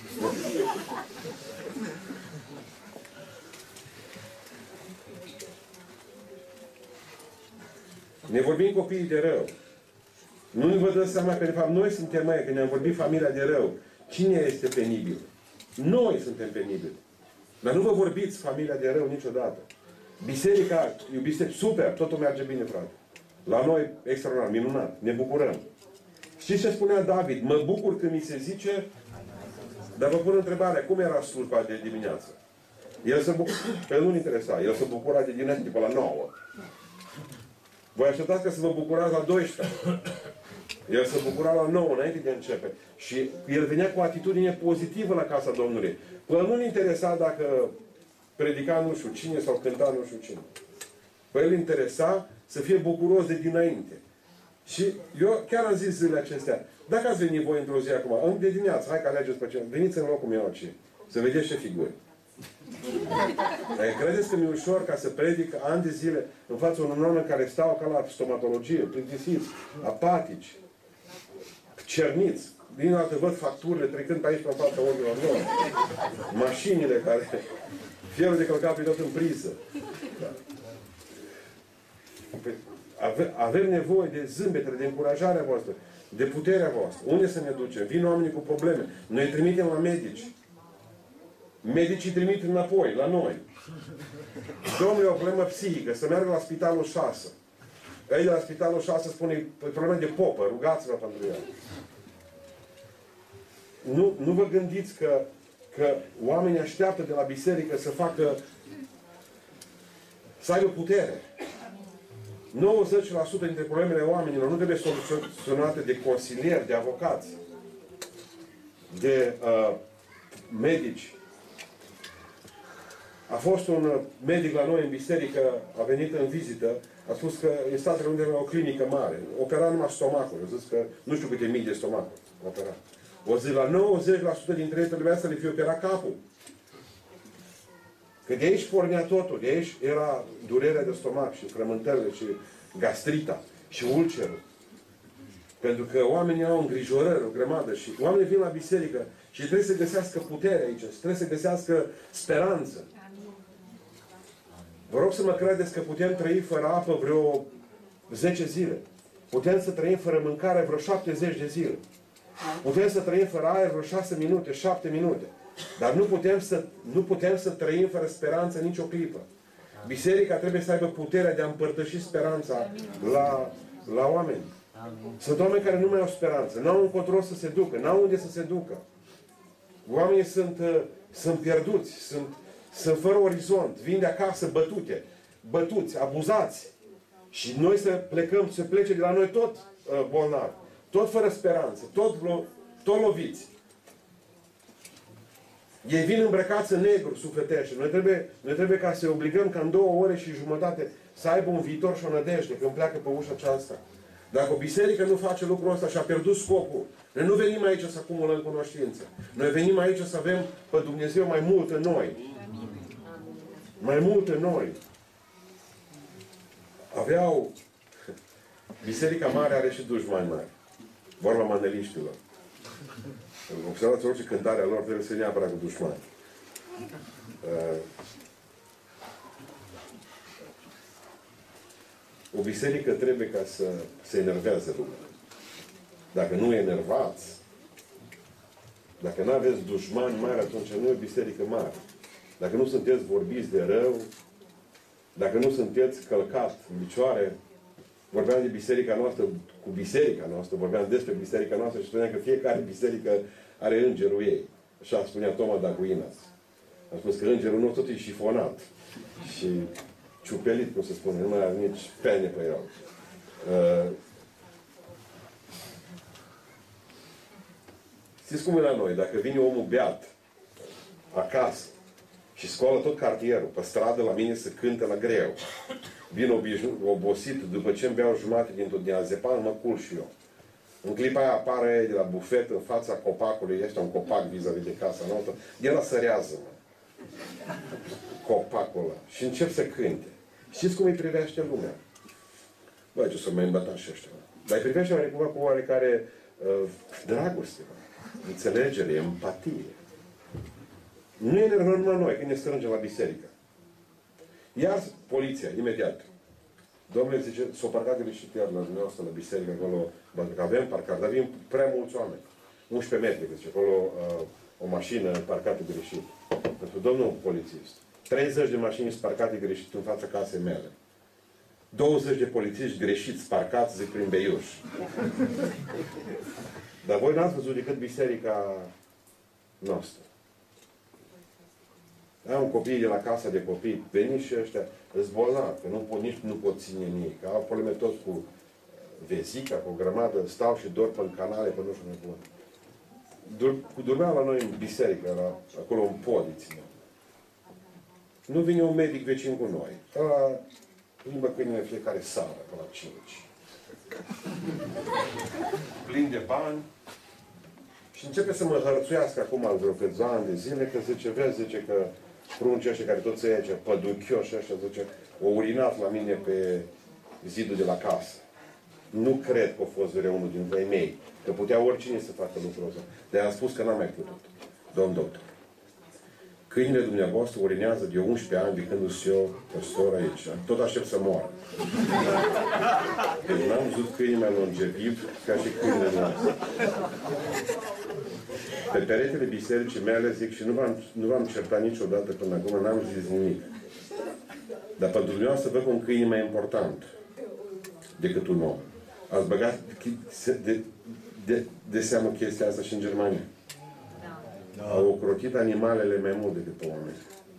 Speaker 1: Ne vorbim copiii de rău. Nu ne vă dați seama că, de fapt, noi suntem mai, că ne-am vorbit familia de rău. Cine este penibil? Noi suntem penibili. Dar nu vă vorbiți familia de rău niciodată. Biserica, iubiste, super, totul merge bine, frate. La noi, extraordinar, minunat, ne bucurăm. Știți ce spunea David? Mă bucur când mi se zice, dar vă pun întrebarea, cum era slujba de dimineață? El se bucura, pe nu-l interesa, el se bucura de dimineață, după la nouă. Voi așteptați că să vă bucurați la douăsprezece. El se bucura la nouă, înainte de începe. Și el venea cu o atitudine pozitivă la casa Domnului. Până nu-l interesa dacă predica nu știu cine sau cânta nu știu cine. Păi el interesa să fie bucuros de dinainte. Și eu chiar am zis zilele acestea, dacă ați venit voi într-o zi acum, de dimineață, hai că alegeți pe ce, veniți în locul meu aici, să vedeți ce figuri. Dar credeți că mi-e ușor ca să predic ani de zile în fața unor oameni care stau ca la stomatologie, plictisiți, apatici, cerniți, din altă văd facturile trecând pe aici pe fața ochilor lor, mașinile care fierul de călcat pe tot în priză. Da. Ave, avem nevoie de zâmbetele, de încurajarea voastră, de puterea voastră. Unde să ne ducem? Vin oamenii cu probleme. Noi îi trimitem la medici. Medicii trimit înapoi, la noi. Domnule, o problemă psihică, să meargă la spitalul șase. Ei de la spitalul șase spune, problemă de popă, rugați-vă pentru ea. Nu, nu vă gândiți că, că oamenii așteaptă de la biserică să facă, să aibă putere. nouăzeci la sută dintre problemele oamenilor nu trebuie soluționate de consilieri, de avocați, de uh, medici. A fost un medic la noi în biserică, a venit în vizită, a spus că în Statele Unite la o clinică mare. Opera numai stomacul. A zis că nu știu câte mii de stomacuri opera. O zi la nouăzeci la sută dintre ei trebuia să le fie operat capul. Că de aici pornea totul. De aici era durerea de stomac și frământările și gastrita și ulcerul. Pentru că oamenii au îngrijorări, o grămadă și oamenii vin la biserică și trebuie să găsească putere aici, trebuie să găsească speranță. Vă rog să mă credeți că putem trăi fără apă vreo zece zile. Putem să trăim fără mâncare vreo șaptezeci de zile. Putem să trăim fără aer vreo șase minute, șapte minute. Dar nu putem să, nu putem să trăim fără speranță nicio clipă. Biserica trebuie să aibă puterea de a împărtăși speranța la, la oameni. Sunt oameni care nu mai au speranță. N-au încotro să se ducă. N-au unde să se ducă. Oamenii sunt, uh, sunt pierduți. Sunt, sunt fără orizont. Vin de acasă bătute. Bătuți, abuzați. Și noi să plecăm, să plece de la noi tot uh, bolnavi. Tot fără speranță. Tot, tot loviți. Ei vin îmbrăcați în negru, sufletește. Noi trebuie, noi trebuie ca să obligăm ca în două ore și jumătate să aibă un viitor și o nădejde când pleacă pe ușa aceasta. Dacă o biserică nu face lucrul ăsta și a pierdut scopul, noi nu venim aici să acumulăm cunoștință. Noi venim aici să avem pe Dumnezeu mai mult în noi. Mai mult în noi. Aveau... Biserica mare are și dușmani mari. Vorba maneliștilor. Observați orice cântare a lor trebuie să neapărat cu dușmani. Uh, o biserică trebuie ca să se enerveze lumea. Dacă nu enervați, dacă nu aveți dușmani mari, atunci nu e o biserică mare. Dacă nu sunteți vorbiți de rău, dacă nu sunteți călcat în picioare, vorbeam de biserica noastră, cu biserica noastră, vorbeam despre biserica noastră și spuneam că fiecare biserică are îngerul ei. Așa spunea Toma d'Aquinas. Am spus că îngerul nostru tot e șifonat și ciupelit, cum se spune, nu mai are nici pene pe el. Uh, Știți cum e la noi? Dacă vine omul beat acasă și scoală tot cartierul pe stradă la mine să cânte la greu, vin obosit, după ce îmi beau jumate dintr-o diazepan, mă culc și eu. În clipa aia apare de la bufet în fața copacului, este un copac vis-a-vis de casa noastră, el la sărează-mă. Copacul ăla. Și încep să cânte. Știți cum îi privește lumea? Băi, ce să mai îmbăta și ăștia. Dar îi privește oarecum cu oarecare uh, dragoste, înțelegere, empatie. Nu e nervă numai noi, când ne strângem la biserică. Iar poliția, imediat. Domnule, zice, s-o parcat greșit iar la dumneavoastră, la biserică, acolo, că avem parcat, dar vin prea mulți oameni. unsprezece metri, zice, acolo uh, o mașină parcată greșit. Pentru domnul polițist, treizeci de mașini parcate greșit în fața casei mele. douăzeci de polițiști greșiți parcați, zic, prin Beiuș. Dar voi n-ați văzut decât biserica noastră. Am un copii de la casa de copii, veniți și ăștia, îți bolnavi, că nu pot, nici nu pot ține nimic. Au probleme toți cu vezica, cu o grămadă, stau și dorm pe canale, pe nu știu mai bun. Dur, cu durmeau la noi în biserică, la, acolo în podiți. Nu vine un medic vecin cu noi. Ăla plimbă câinele fiecare seară, pe la cinci. Plin de bani. Și începe să mă hărțuiască acum al vreo câțiva ani de zile, că zice, vezi, zice că pruncii ăștia care toți aici, păduchioși ăștia, zice, o urinat la mine pe zidul de la casă. Nu cred că a fost vreunul dintre ei mei, că putea oricine să facă lucrul ăsta. Dar am spus că n-am mai putut. Domn doctor, câinile dumneavoastră urinează de unsprezece ani de când sunt eu păstor aici. Tot aștept să moară. Deci n-am văzut câini mai longeviv ca și câinile noastre. Pe peretele bisericii mele, zic, și nu v-am, nu v-am certat niciodată până acum, n-am zis nimic. Dar pentru dumneavoastră văd un câine mai important decât un om. Ați băgat de, de, de seamă chestia asta și în Germania. Da. Au ocrotit animalele mai mult decât pe oameni.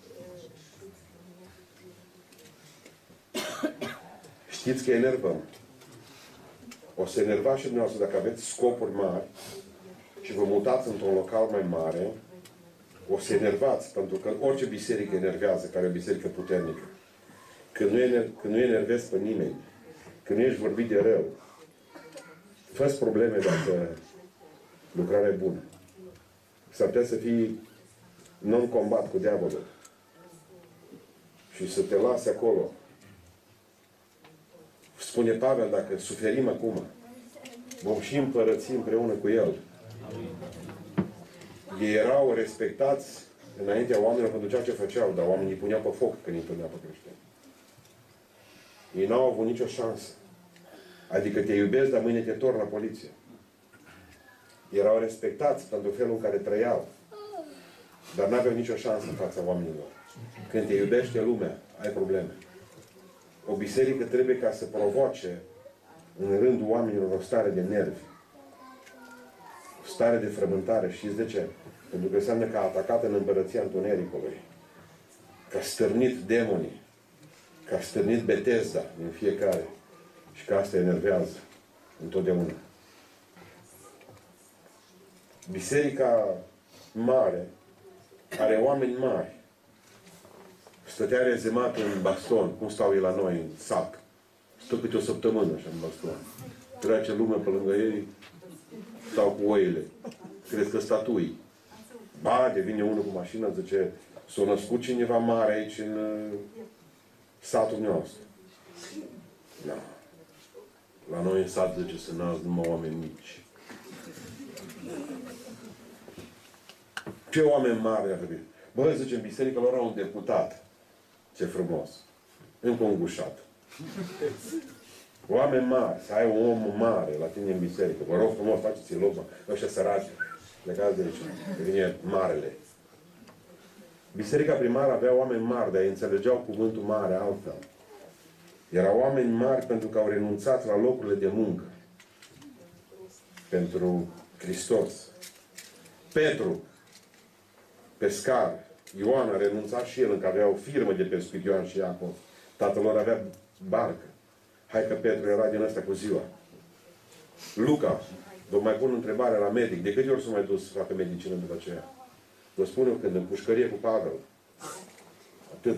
Speaker 1: Știți că enervăm. O să enervați și dumneavoastră dacă aveți scopuri mari și vă mutați într-un local mai mare, o să enervați, pentru că orice biserică enervează, care e o biserică puternică. Când nu, ener când nu enervezi pe nimeni, când nu ești vorbit de rău, fă-ți probleme dacă lucrarea e bună. S-ar putea să fii non-combat cu diavolul și să te lase acolo. Spune Pavel, dacă suferim acum, vom și împărăți împreună cu El. Ei erau respectați înaintea oamenilor pentru ceea ce făceau, dar oamenii îi puneau pe foc când îi puneau pe creștini. Ei n-au avut nicio șansă. Adică te iubesc, dar mâine te torn la poliție. Erau respectați pentru felul în care trăiau. Dar n-aveau nicio șansă în fața oamenilor. Când te iubește lumea, ai probleme. O biserică trebuie ca să provoace în rândul oamenilor o stare de nervi. O stare de frământare. Știți de ce? Pentru că înseamnă că a atacat în împărăția întunericului. Că a stârnit demonii. Că a stârnit Betesda din fiecare. Și că asta enervează întotdeauna. Biserica mare are oameni mari. Stătea rezemat în baston, cum stau ei la noi, în sac. Stă câte o săptămână așa în baston. Trece lumea pe lângă ei, stau cu oile. Crezi că statui. Ba, devine unul cu mașina, zice, s-a născut cineva mare aici în uh, satul nostru. Da. La noi în sat, zice, se nasc numai oameni mici. Ce oameni mari ar trebui? Bă, zice, în biserică lor au un deputat. Ce frumos. Încă un gușat. Oameni mari. Să ai un om mare la tine în biserică. Vă rog frumos, faceți-i loc, mă. Ăștia săraci. Plecați de aici. Că vine marele. Biserica primară avea oameni mari, dar ei înțelegeau cuvântul mare altfel. Erau oameni mari pentru că au renunțat la locurile de muncă. Pentru Hristos. Petru, pescar. Ioan a renunțat și el, încă avea o firmă de pescuit, Ioan și Iacov. Tatăl lor avea barcă. Hai că Petru era din ăsta cu ziua. Luca, vă mai pun întrebarea la medic. De câte ori s-a mai dus să facă medicină după aceea? Vă spun eu când, în pușcărie cu Pavel. Atât.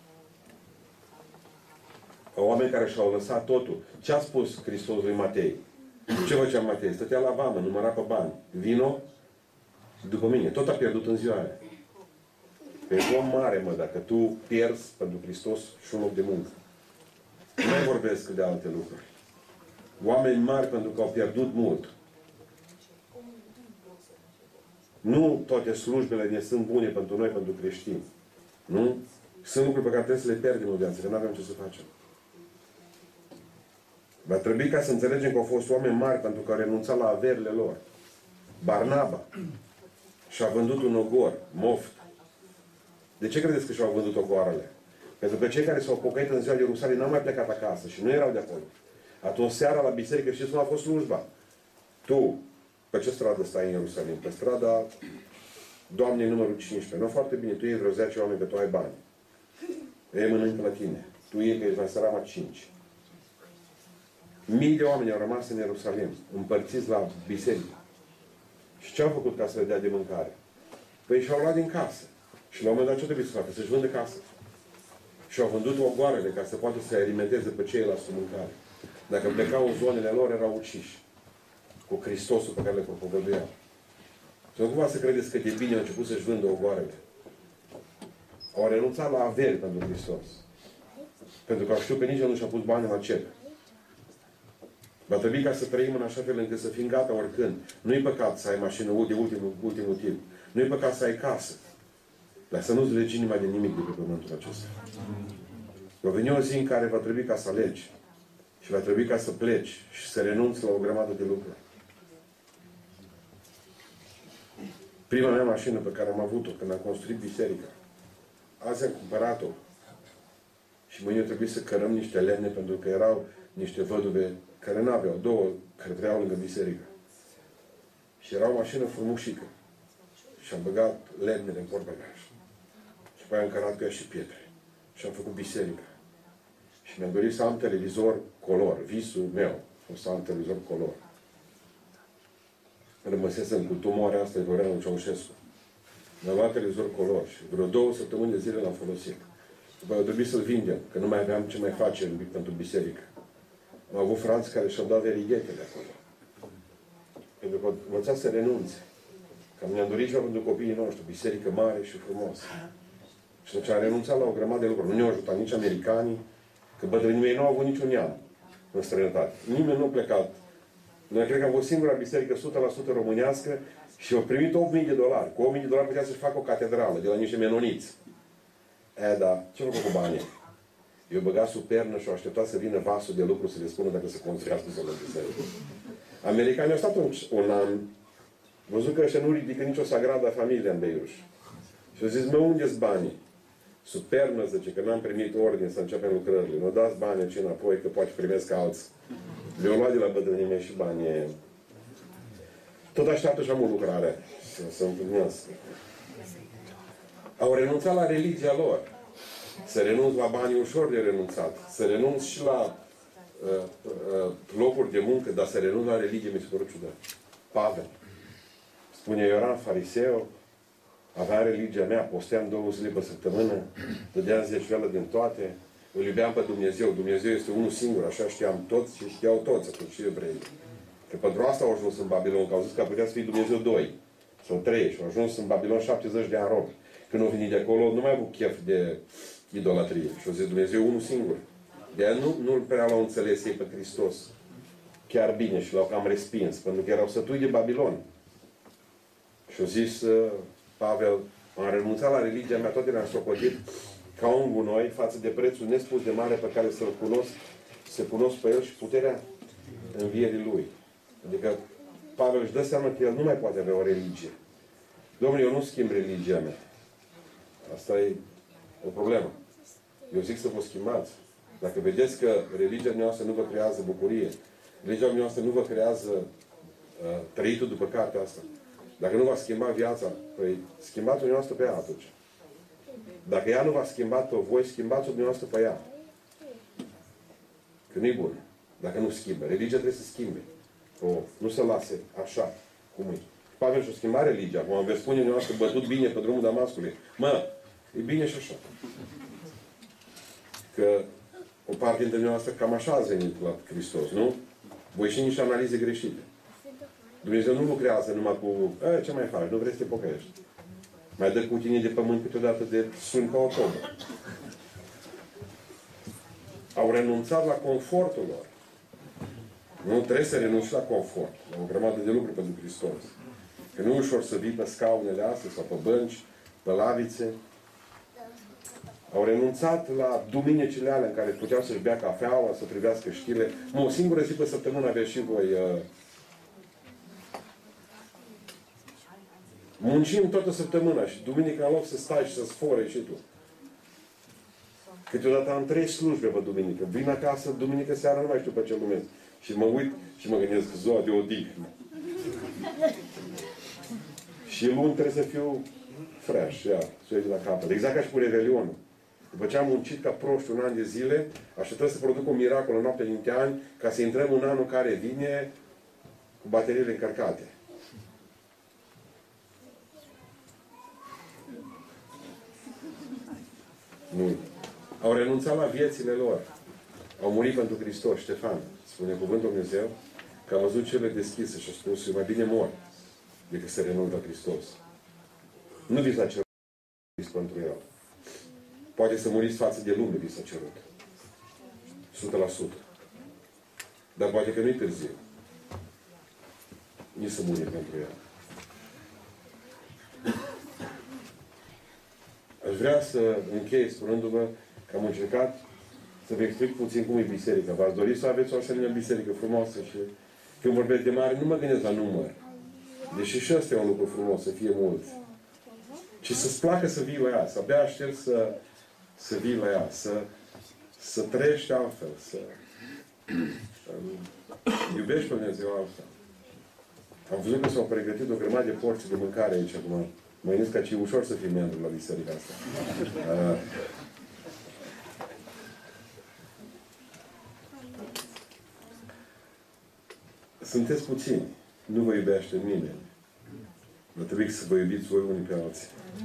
Speaker 1: Oameni care și-au lăsat totul. Ce a spus Hristos lui Matei? Ce făcea Matei? Stătea la vamă, număra pe bani. Vino după mine. Tot a pierdut în ziua aia. Pe om mare, mă, dacă tu pierzi pentru Hristos și un loc de muncă. Nu mai vorbesc de alte lucruri. Oameni mari pentru că au pierdut mult. Nu toate slujbele ne sunt bune pentru noi, pentru creștini. Nu? Sunt lucruri pe care trebuie să le pierdem în viață, că nu avem ce să facem. Va trebui ca să înțelegem că au fost oameni mari pentru că au renunțat la averile lor. Barnaba și-a vândut un ogor, moft. De ce credeți că și-au vândut ogoarele? Pentru că cei care s-au pocăit în ziua de Ierusalim n-au mai plecat acasă și nu erau de acolo. Atunci seara la biserică știți cum a fost slujba? Tu, pe ce stradă stai în Ierusalim? Pe strada Doamnei numărul cincisprezece. Nu foarte bine, tu iei vreo zece oameni că tu ai bani. Ei mănâncă la tine. Tu iei că ești mai sărama cinci. Mii de oameni au rămas în Ierusalim, împărțiți la biserică. Și ce au făcut ca să le dea de mâncare? Păi și-au luat din casă. Și la un moment dat ce trebuie să facă? Să-și vândă casă. Și au vândut ogoarele ca să poată să alimenteze pe ceilalți cu mâncare. Dacă plecau în zonele lor, erau uciși. Cu Hristosul pe care le propovăduiau. Și nu cumva să credeți că de bine au început să-și vândă ogoarele. Au renunțat la averi pentru Hristos. Pentru că au știut că nici nu și-a pus bani la cep. Va trebui ca să trăim în așa fel încât să fim gata oricând. Nu-i păcat să ai mașină de ultimul, ultimul timp. Nu-i păcat să ai casă. Dar să nu-ți legi inima de nimic de pe pământul acesta. Va veni o zi în care va trebui ca să alegi. Și va trebui ca să pleci și să renunți la o grămadă de lucruri. Prima mea mașină pe care am avut-o când am construit biserica, azi am cumpărat-o. Și mâine trebuie să cărăm niște lemne pentru că erau niște văduve care n-aveau, două care trăiau lângă biserică. Și era o mașină frumușică. Și am băgat lemnele în portbagaj. Și apoi am cărat cu ea și pietre. Și am făcut biserică. Și mi-am dorit să am televizor color. Visul meu o să am televizor color. Rămăsesem cu tumoarea asta de Florian Ceaușescu. Mi-am luat televizor color și vreo două săptămâni de zile l-am folosit. După aceea trebuie să-l vindem, că nu mai aveam ce mai face pentru biserică. Am avut frați care și-au dat verighete de acolo. Pentru că învățat să renunțe. Că mi-am dorit și eu pentru copiii noștri, biserică mare și frumos. Și atunci am renunțat la o grămadă de lucruri. Nu ne-au ajutat nici americanii, că bătrânii mei nu au avut niciun neam în străinătate. Nimeni nu a plecat. Noi cred că am fost singura biserică o sută la sută românească și au primit opt mii de dolari. Cu opt mii de dolari putea să-și facă o catedrală de la niște menoniți. E, da, ce au făcut cu banii? Eu băga sub pernă și au așteptat să vină vasul de lucru să le spună dacă se construiască sau la biserică. Americanii au stat un, un an, văzut că ăștia nu ridică nicio sagrada familie în Beiuș. Și au zis, mă, unde-s banii? Sub pernă, zice, că n-am primit ordine să începem lucrările. Nu dați banii aici înapoi, că poate primesc alții. Le-au luat de la bătrânii mei și banii. Tot așteaptă și am o lucrare să se împlinească. Au renunțat la religia lor. Să renunț la banii ușor de renunțat. Să renunț și la uh, uh, locuri de muncă, dar să renunț la religie mi se părut ciudat. Pavel. Spune, eu eram fariseu, aveam religia mea, posteam două zile pe săptămână, dădeam zeciuială din toate, îl iubeam pe Dumnezeu. Dumnezeu este unul singur, așa știam toți și știau toți atunci și evrei. Că pentru asta au ajuns în Babilon, că au zis că putea să fie Dumnezeu doi sau trei și au ajuns în Babilon șaptezeci de ani robi. Când au venit de acolo, nu mai au avut chef de idolatrie. Și au zis Dumnezeu unul singur. De aia nu, nu prea l-au înțeles ei pe Hristos chiar bine și l-au cam respins, pentru că erau sătui de Babilon. Și au zis uh, Pavel, am renunțat la religia mea, toate le-am socotit ca un gunoi față de prețul nespus de mare pe care să-l cunosc, să cunosc pe el și puterea învierii lui. Adică Pavel își dă seama că el nu mai poate avea o religie. Domnule, eu nu schimb religia mea. Asta e o problemă. Eu zic să vă schimbați. Dacă vedeți că religia noastră nu vă creează bucurie, religia noastră nu vă creează uh, trăitul după cartea asta, dacă nu va schimba viața, păi schimbați-o dumneavoastră pe ea atunci. Dacă ea nu v-a schimbat pe voi, schimbați-o dumneavoastră pe ea. Că nu-i bun. Dacă nu schimbă. Religia trebuie să schimbe. O, nu să lase așa, cum e. Pavel și-o schimba religia. Cum am veți spune dumneavoastră bătut bine pe drumul Damascului. Mă, e bine și așa. Că o parte dintre dumneavoastră cam așa ați venit la Hristos, nu? Voi și niște analize greșite. Dumnezeu nu lucrează numai cu e, ce mai faci? Nu vrei să te pocăiești. Mai dă cu tine de pământ câteodată de sun ca o tobă. Au renunțat la confortul lor. Nu trebuie să renunți la confort. La o grămadă de lucruri pentru Hristos. Că nu e ușor să vii pe scaunele astea sau pe bănci, pe lavițe. Au renunțat la duminicile alea în care puteau să-și bea cafeaua, să privească știle. Nu, o singură zi pe săptămână aveți și voi... Uh, muncim toată săptămâna și duminica în loc să stai și să sfore și tu. Câteodată am trei slujbe pe duminică. Vin acasă, duminică seara, nu mai știu pe ce lumesc. Și mă uit și mă gândesc ziua de odihnă. Și luni trebuie să fiu fresh, ia, să iei de la capăt. Exact ca și cu Revelionul. După ce am muncit ca proști un an de zile, așteptăm să produc un miracol în noaptea dintre ani, ca să intrăm în anul care vine cu bateriile încărcate. Nu. Au renunțat la viețile lor. Au murit pentru Hristos. Ștefan, spune cuvântul Dumnezeu, că a văzut cele deschise și a spus, mai bine mor decât să renunț la Hristos. Nu vi s-a cerut pentru el. Poate să muriți față de lume, vi s-a cerut. o sută la sută. Dar poate că nu-i târziu. Nici să muri pentru el. Aș vrea să închei spunându-vă că am încercat să vă explic puțin cum e biserica. V-ați dori să aveți o asemenea biserică frumoasă și când vorbesc de mare, nu mă gândesc la număr. Deși și ăsta e un lucru frumos, să fie mulți. Ci să-ți placă să vii la ea, să abia aștept să, să vii la ea, să, să trăiești altfel, să iubești pe Dumnezeu altfel. Am văzut că s-au pregătit o grămadă de porții de mâncare aici acum. Mă gândesc că e ușor să fii membru la biserica asta. Uh, Sunteți puțini. Nu vă iubește nimeni. Va trebui să vă iubiți voi unii pe alții.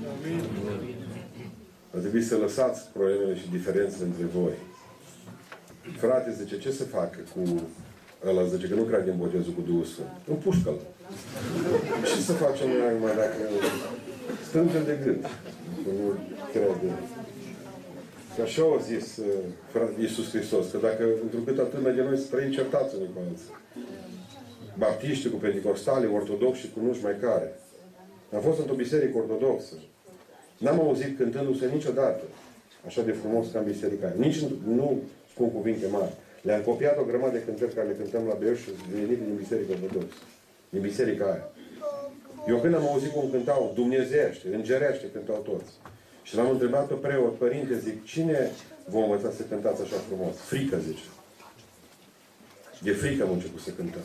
Speaker 1: Va trebui să lăsați problemele și diferențele între voi. Frate, zice, ce să facă cu ăla? Zice că nu crede în botezul cu Duhul Sfânt. Împușcă-l. Ce să facem noi acum dacă strângem de gând? Nu crede. Că așa a zis uh, Iisus Hristos, că dacă întrucât atât de noi să trăim certați unii cu alții. Baptiști cu pentecostale, ortodoxi și cu nu știu mai care. Am fost într-o biserică ortodoxă. N-am auzit cântându-se niciodată așa de frumos ca în biserica aia. Nici nu spun cuvinte mari. Le-am copiat o grămadă de cântări care le cântăm la Beiuș și venite din biserică ortodoxă. Din biserica aia. Eu când am auzit cum cântau dumnezeiește, îngerește, cântau toți. Și l-am întrebat pe preot, părinte, zic, cine vă învăța să cântați așa frumos? Frică, zice. De frică am început să cântăm.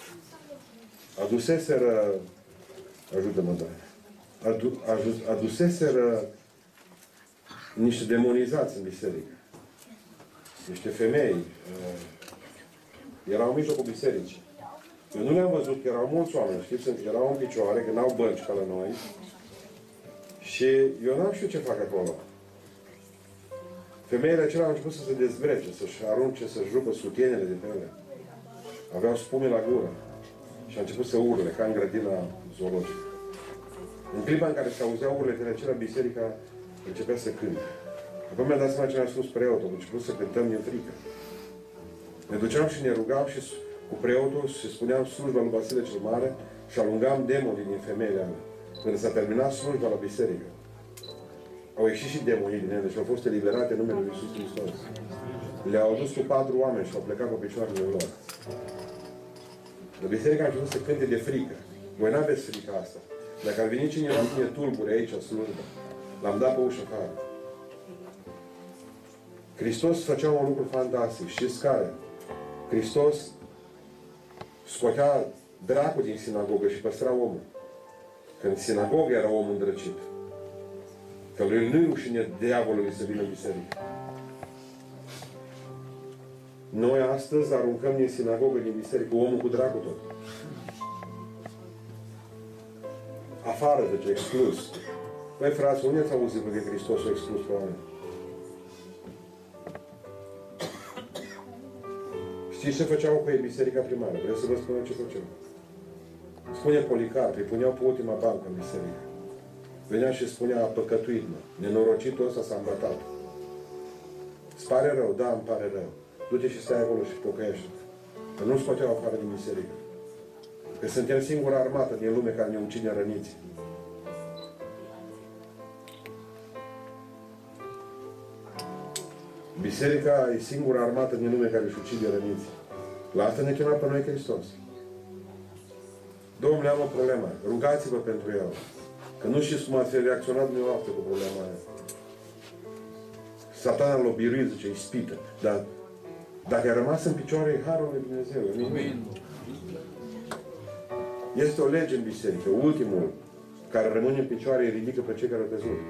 Speaker 1: Aduseseră, ajută-mă, Doamne, adu, aduseseră niște demonizați în biserică. Niște femei uh, erau în mijlocul bisericii. Eu nu le-am văzut, că erau mulți oameni, știți, erau în picioare, că n-au bănci ca la noi. Și eu n-am știut ce fac acolo. Femeile acelea au început să se dezbrece, să-și arunce, să-și rupă sutienele de pe ele. Aveau spume la gură. Și a început să urle, ca în grădina zoologică. În clipa în care se auzeau urletele acelea, biserica începea să cânte. Apoi mi-a dat seama ce mi-a spus preotul. Am început să cântăm din frică. Ne duceam și ne rugam și cu preotul și spuneam slujba lui Vasile cel Mare și alungam demonii din femeile alea. Când s-a terminat slujba la biserică, au ieșit și demonii din ele și au fost eliberate în numele Lui Iisus Hristos. Le-au adus cu patru oameni și au plecat cu picioarele lor. La biserică am început să cânte de frică. Voi n-aveți frică asta. Dacă ar veni cineva să ne tulbure aici, slujba, l-am dat pe ușă afară. Hristos făcea un lucru fantastic. Știți care? Hristos scotea dracul din sinagogă și păstra omul. Când sinagogă era omul îndrăcit. Că lui nu-i rușine diavolului să vină în biserică. Noi astăzi aruncăm din sinagogă, din biserică, omul cu dracul tot. Afară, deci exclus. Băi, frați, unde ați auzit că Hristos a exclus pe oameni? Știți ce făceau cu ei biserica primară? Vreau să vă spun ce făceau. Spune Policarp, îi puneau pe ultima bancă în biserică. Venea și spunea, a păcătuit, mă. Nenorocitul ăsta s-a îmbătat. Îți pare rău? Da, îmi pare rău. Du-te și stai acolo și pocăiește. Că nu scoteau afară din biserică. Că suntem singura armată din lume care ne ucide răniți. Biserica e singura armată din lume care își ucide răniți. La asta ne chema pe noi Hristos. Domnule, am o problemă. Rugați-vă pentru el. Că nu știți cum ați reacționat dumneavoastră cu problema aia. Satana l-a biruit, zice, ispită. Dar dacă a rămas în picioare, e harul lui Dumnezeu. Amin. Este o lege în biserică. Ultimul care rămâne în picioare îi ridică pe cei care au căzut.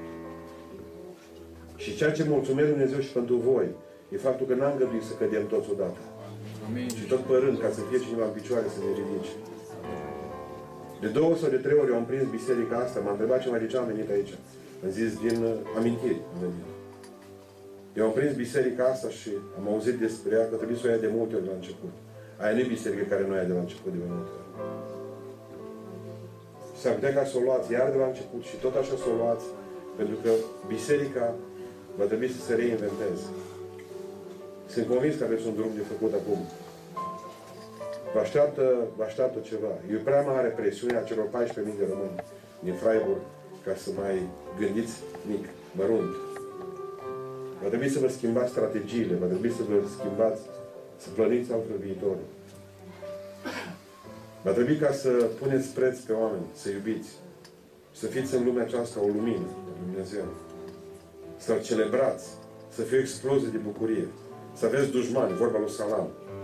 Speaker 1: Și ceea ce mulțumesc Dumnezeu și pentru voi e faptul că n-am găduit să cădem toți odată. Amin. Și tot părând ca să fie cineva în picioare să ne ridice. De două sau de trei ori am prins biserica asta, m-a întrebat ce mai de ce am venit aici. Am zis din uh, amintiri. Eu am prins biserica asta și am auzit despre ea că trebuie să o ia de multe ori la început. Aia nu e biserică care nu ia de la început de multe ori. S-ar putea ca să o luați iar de la început și tot așa să o luați, pentru că biserica va trebui să se reinventeze. Sunt convins că aveți un drum de făcut acum. Vă așteaptă, vă așteaptă ceva. E prea mare presiunea celor paisprezece mii de români din Freiburg ca să mai gândiți mic, mărunt. Va trebui să vă schimbați strategiile, va trebui să vă schimbați, să plăniți altfel viitorul. Va trebui ca să puneți preț pe oameni, să iubiți, să fiți în lumea aceasta o lumină de Dumnezeu. Să-L celebrați, să fie o explozie de bucurie, să aveți dușmani, vorba lui Salam.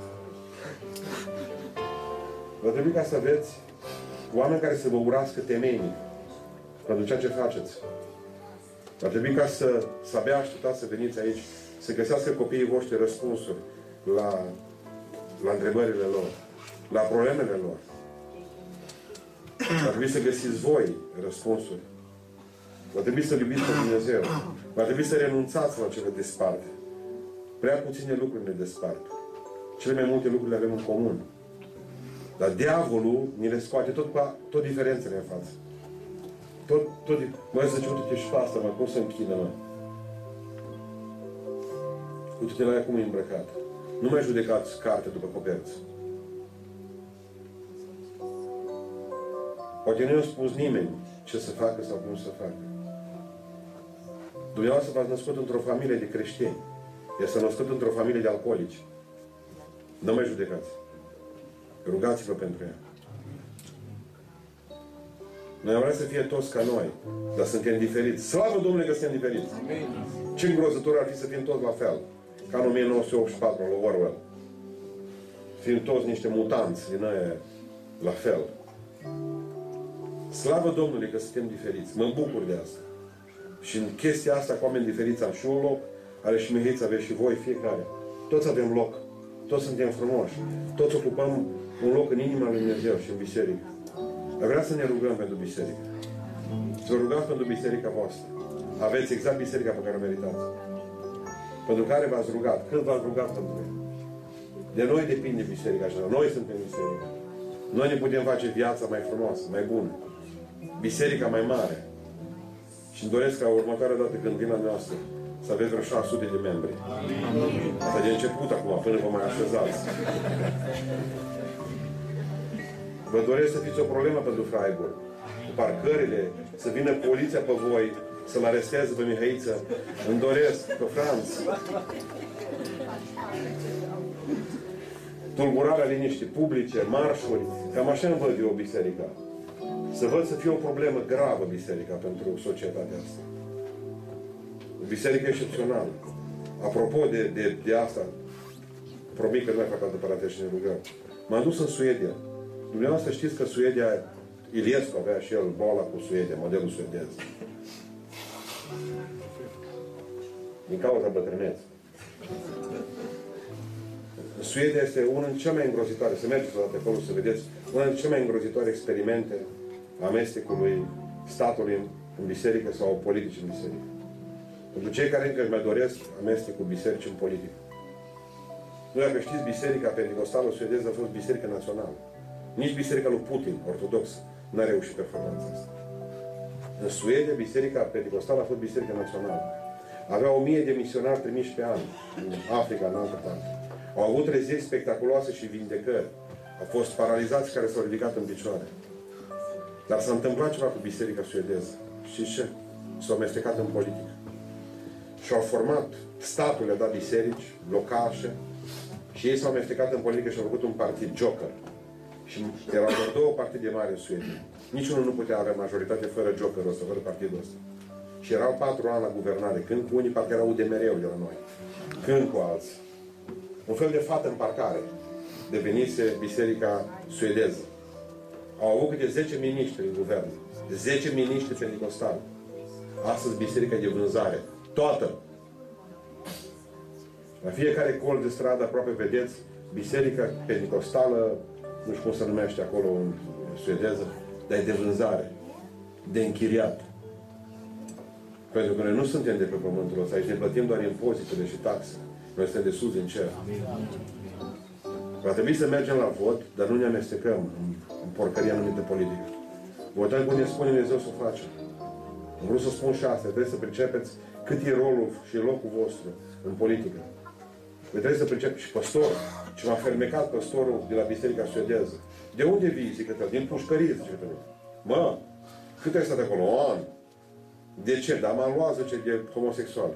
Speaker 1: Va trebui ca să aveți oameni care să vă urască temeinic pentru ceea ce faceți. Va trebui ca să, să abia așteptați să veniți aici, să găsească copiii voștri răspunsuri la, la întrebările lor, la problemele lor. Va trebui să găsiți voi răspunsuri. Va trebui să iubiți pe Dumnezeu. Va trebui să renunțați la ce vă desparte. Prea puține lucruri ne despart. Cele mai multe lucruri le avem în comun. Dar diavolul ni le scoate tot, tot diferențele în față. Tot, tot, mă zice, uite-te și pe asta, mă, cum să închină, mă. Uite-te la ea cum e îmbrăcat. Nu mai judecați carte după coperți. Poate nu i-a spus nimeni ce să facă sau cum să facă. Dumneavoastră v-ați născut într-o familie de creștini. El s-a născut într-o familie de alcoolici. Nu mai judecați. Rugați-vă pentru ea. Noi am vrea să fie toți ca noi, dar suntem diferiți. Slavă Domnului că suntem diferiți! Ce îngrozător ar fi să fim toți la fel. Ca în o mie nouă sute optzeci și patru, la Orwell. Fim toți niște mutanți din aia la fel. Slavă Domnului că suntem diferiți. Mă bucur de asta. Și în chestia asta, cu oameni diferiți, am și un loc, are și Mihaiță, aveți și voi, fiecare. Toți avem loc. Toți suntem frumoși. Toți ocupăm un loc în inima lui Dumnezeu și în biserică. Dar vreau să ne rugăm pentru biserică. Să vă rugați pentru biserica voastră. Aveți exact biserica pe care o meritați. Pentru care v-ați rugat. Când v-ați rugat pentru ea? De noi depinde biserica așa. Noi suntem biserica. Noi ne putem face viața mai frumoasă, mai bună. Biserica mai mare. Și îmi doresc ca următoarea dată când vin la noastră să aveți vreo șase sute de membri. Asta de început acum, până vă mai așezați. Vă doresc să fiți o problemă pentru Freiburg. Cu parcările, să vină poliția pe voi, să-l aresteze pe Mihaiță. Îmi doresc pe Franț. Tulburarea liniștii publice, marșuri. Cam așa îmi văd eu biserica. Să văd să fie o problemă gravă biserica pentru societatea asta. O biserică excepțională. Apropo de, de, de asta, promit că nu mai fac altă paranteză și ne rugăm. M-am dus în Suedia. Dumneavoastră știți că Suedia, Iliescu avea și el boala cu Suedia, modelul suedez. Din cauza bătrâneții. Suedia este una dintre cele mai îngrozitoare, să mergeți odată acolo să vedeți, una dintre cele mai îngrozitoare experimente amestecului statului în, în biserică sau politici în biserică. Pentru cei care încă își mai doresc amestecul bisericii în politică. Nu, dacă știți, biserica pentecostală suedeză a fost biserică națională. Nici biserica lui Putin, ortodox, n-a reușit performanța asta. În Suedia, biserica pentecostală a fost biserică națională. Avea o mie de misionari trimiși pe an în Africa, în altă parte. Au avut treziri spectaculoase și vindecări. Au fost paralizați care s-au ridicat în picioare. Dar s-a întâmplat ceva cu biserica suedeză. Știți ce? S-au amestecat în politică. Și au format, statul le-a dat biserici, locașe, și ei s-au amestecat în politică și au făcut un partid joker. Și erau doar două partide mari în Suedia. Niciunul nu putea avea majoritate fără jokerul ăsta, fără partidul ăsta. Și erau patru ani la guvernare, când cu unii parcă erau U D M R-ul de la noi, când cu alții. Un fel de fată în parcare devenise biserica suedeză. Au avut câte zece miniștri în guvern. zece miniștri pentecostali. Astăzi biserica de vânzare. Toată. La fiecare colț de stradă aproape vedeți biserica pentecostală, nu știu cum se numește acolo în suedeză, dar e de vânzare. De închiriat. Pentru că noi nu suntem de pe pământul ăsta. Aici ne plătim doar impozitele și taxe. Noi suntem de sus în cer. Va trebui să mergem la vot, dar nu ne amestecăm în, în porcăria numită politică. Votăm cum ne spune Dumnezeu să o facem. Am vrut să spun și asta. Trebuie să pricepeți cât e rolul și locul vostru în politică. Voi trebuie să pricepeți și păstorul. Și m-a fermecat păstorul de la biserica suedeză. De unde vii, zică el? Din pușcărie, zice pe mine. Mă, cât ai stat acolo? O an. De ce? Dar m-am luat, zice, de homosexual.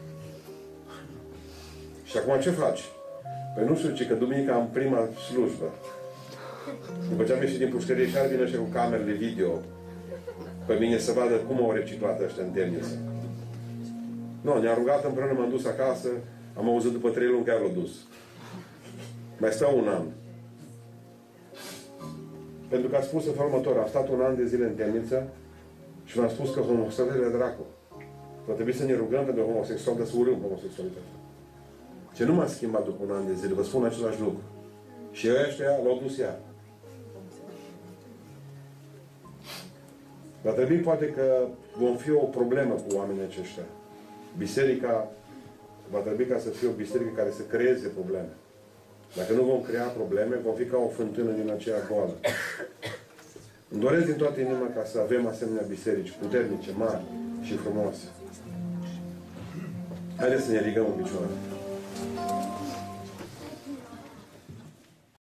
Speaker 1: Și acum ce faci? Păi nu știu ce, că duminica am prima slujbă. După ce am ieșit din pușcărie și ar vine și cu camerele video pe mine să vadă cum au reciclat ăștia în temniță. Nu, ne-a rugat împreună, m-am dus acasă, am auzit după trei luni că l-a dus. Mai stau un an. Pentru că a spus în felul următor, am stat un an de zile în temniță și v-am spus că homosexualitatea e dracu. Va trebui să ne rugăm pentru homosexual, dar să urâm homosexualitatea. Ce nu m-a schimbat după un an de zile, vă spun același lucru. Și ăștia l-au dus ea. Va trebui poate că vom fi o problemă cu oamenii aceștia. Biserica va trebui ca să fie o biserică care să creeze probleme. Dacă nu vom crea probleme, vom fi ca o fântână din aceea goală. Îmi doresc din toată inima ca să avem asemenea biserici puternice, mari și frumoase. Haideți să ne ridicăm în picioare.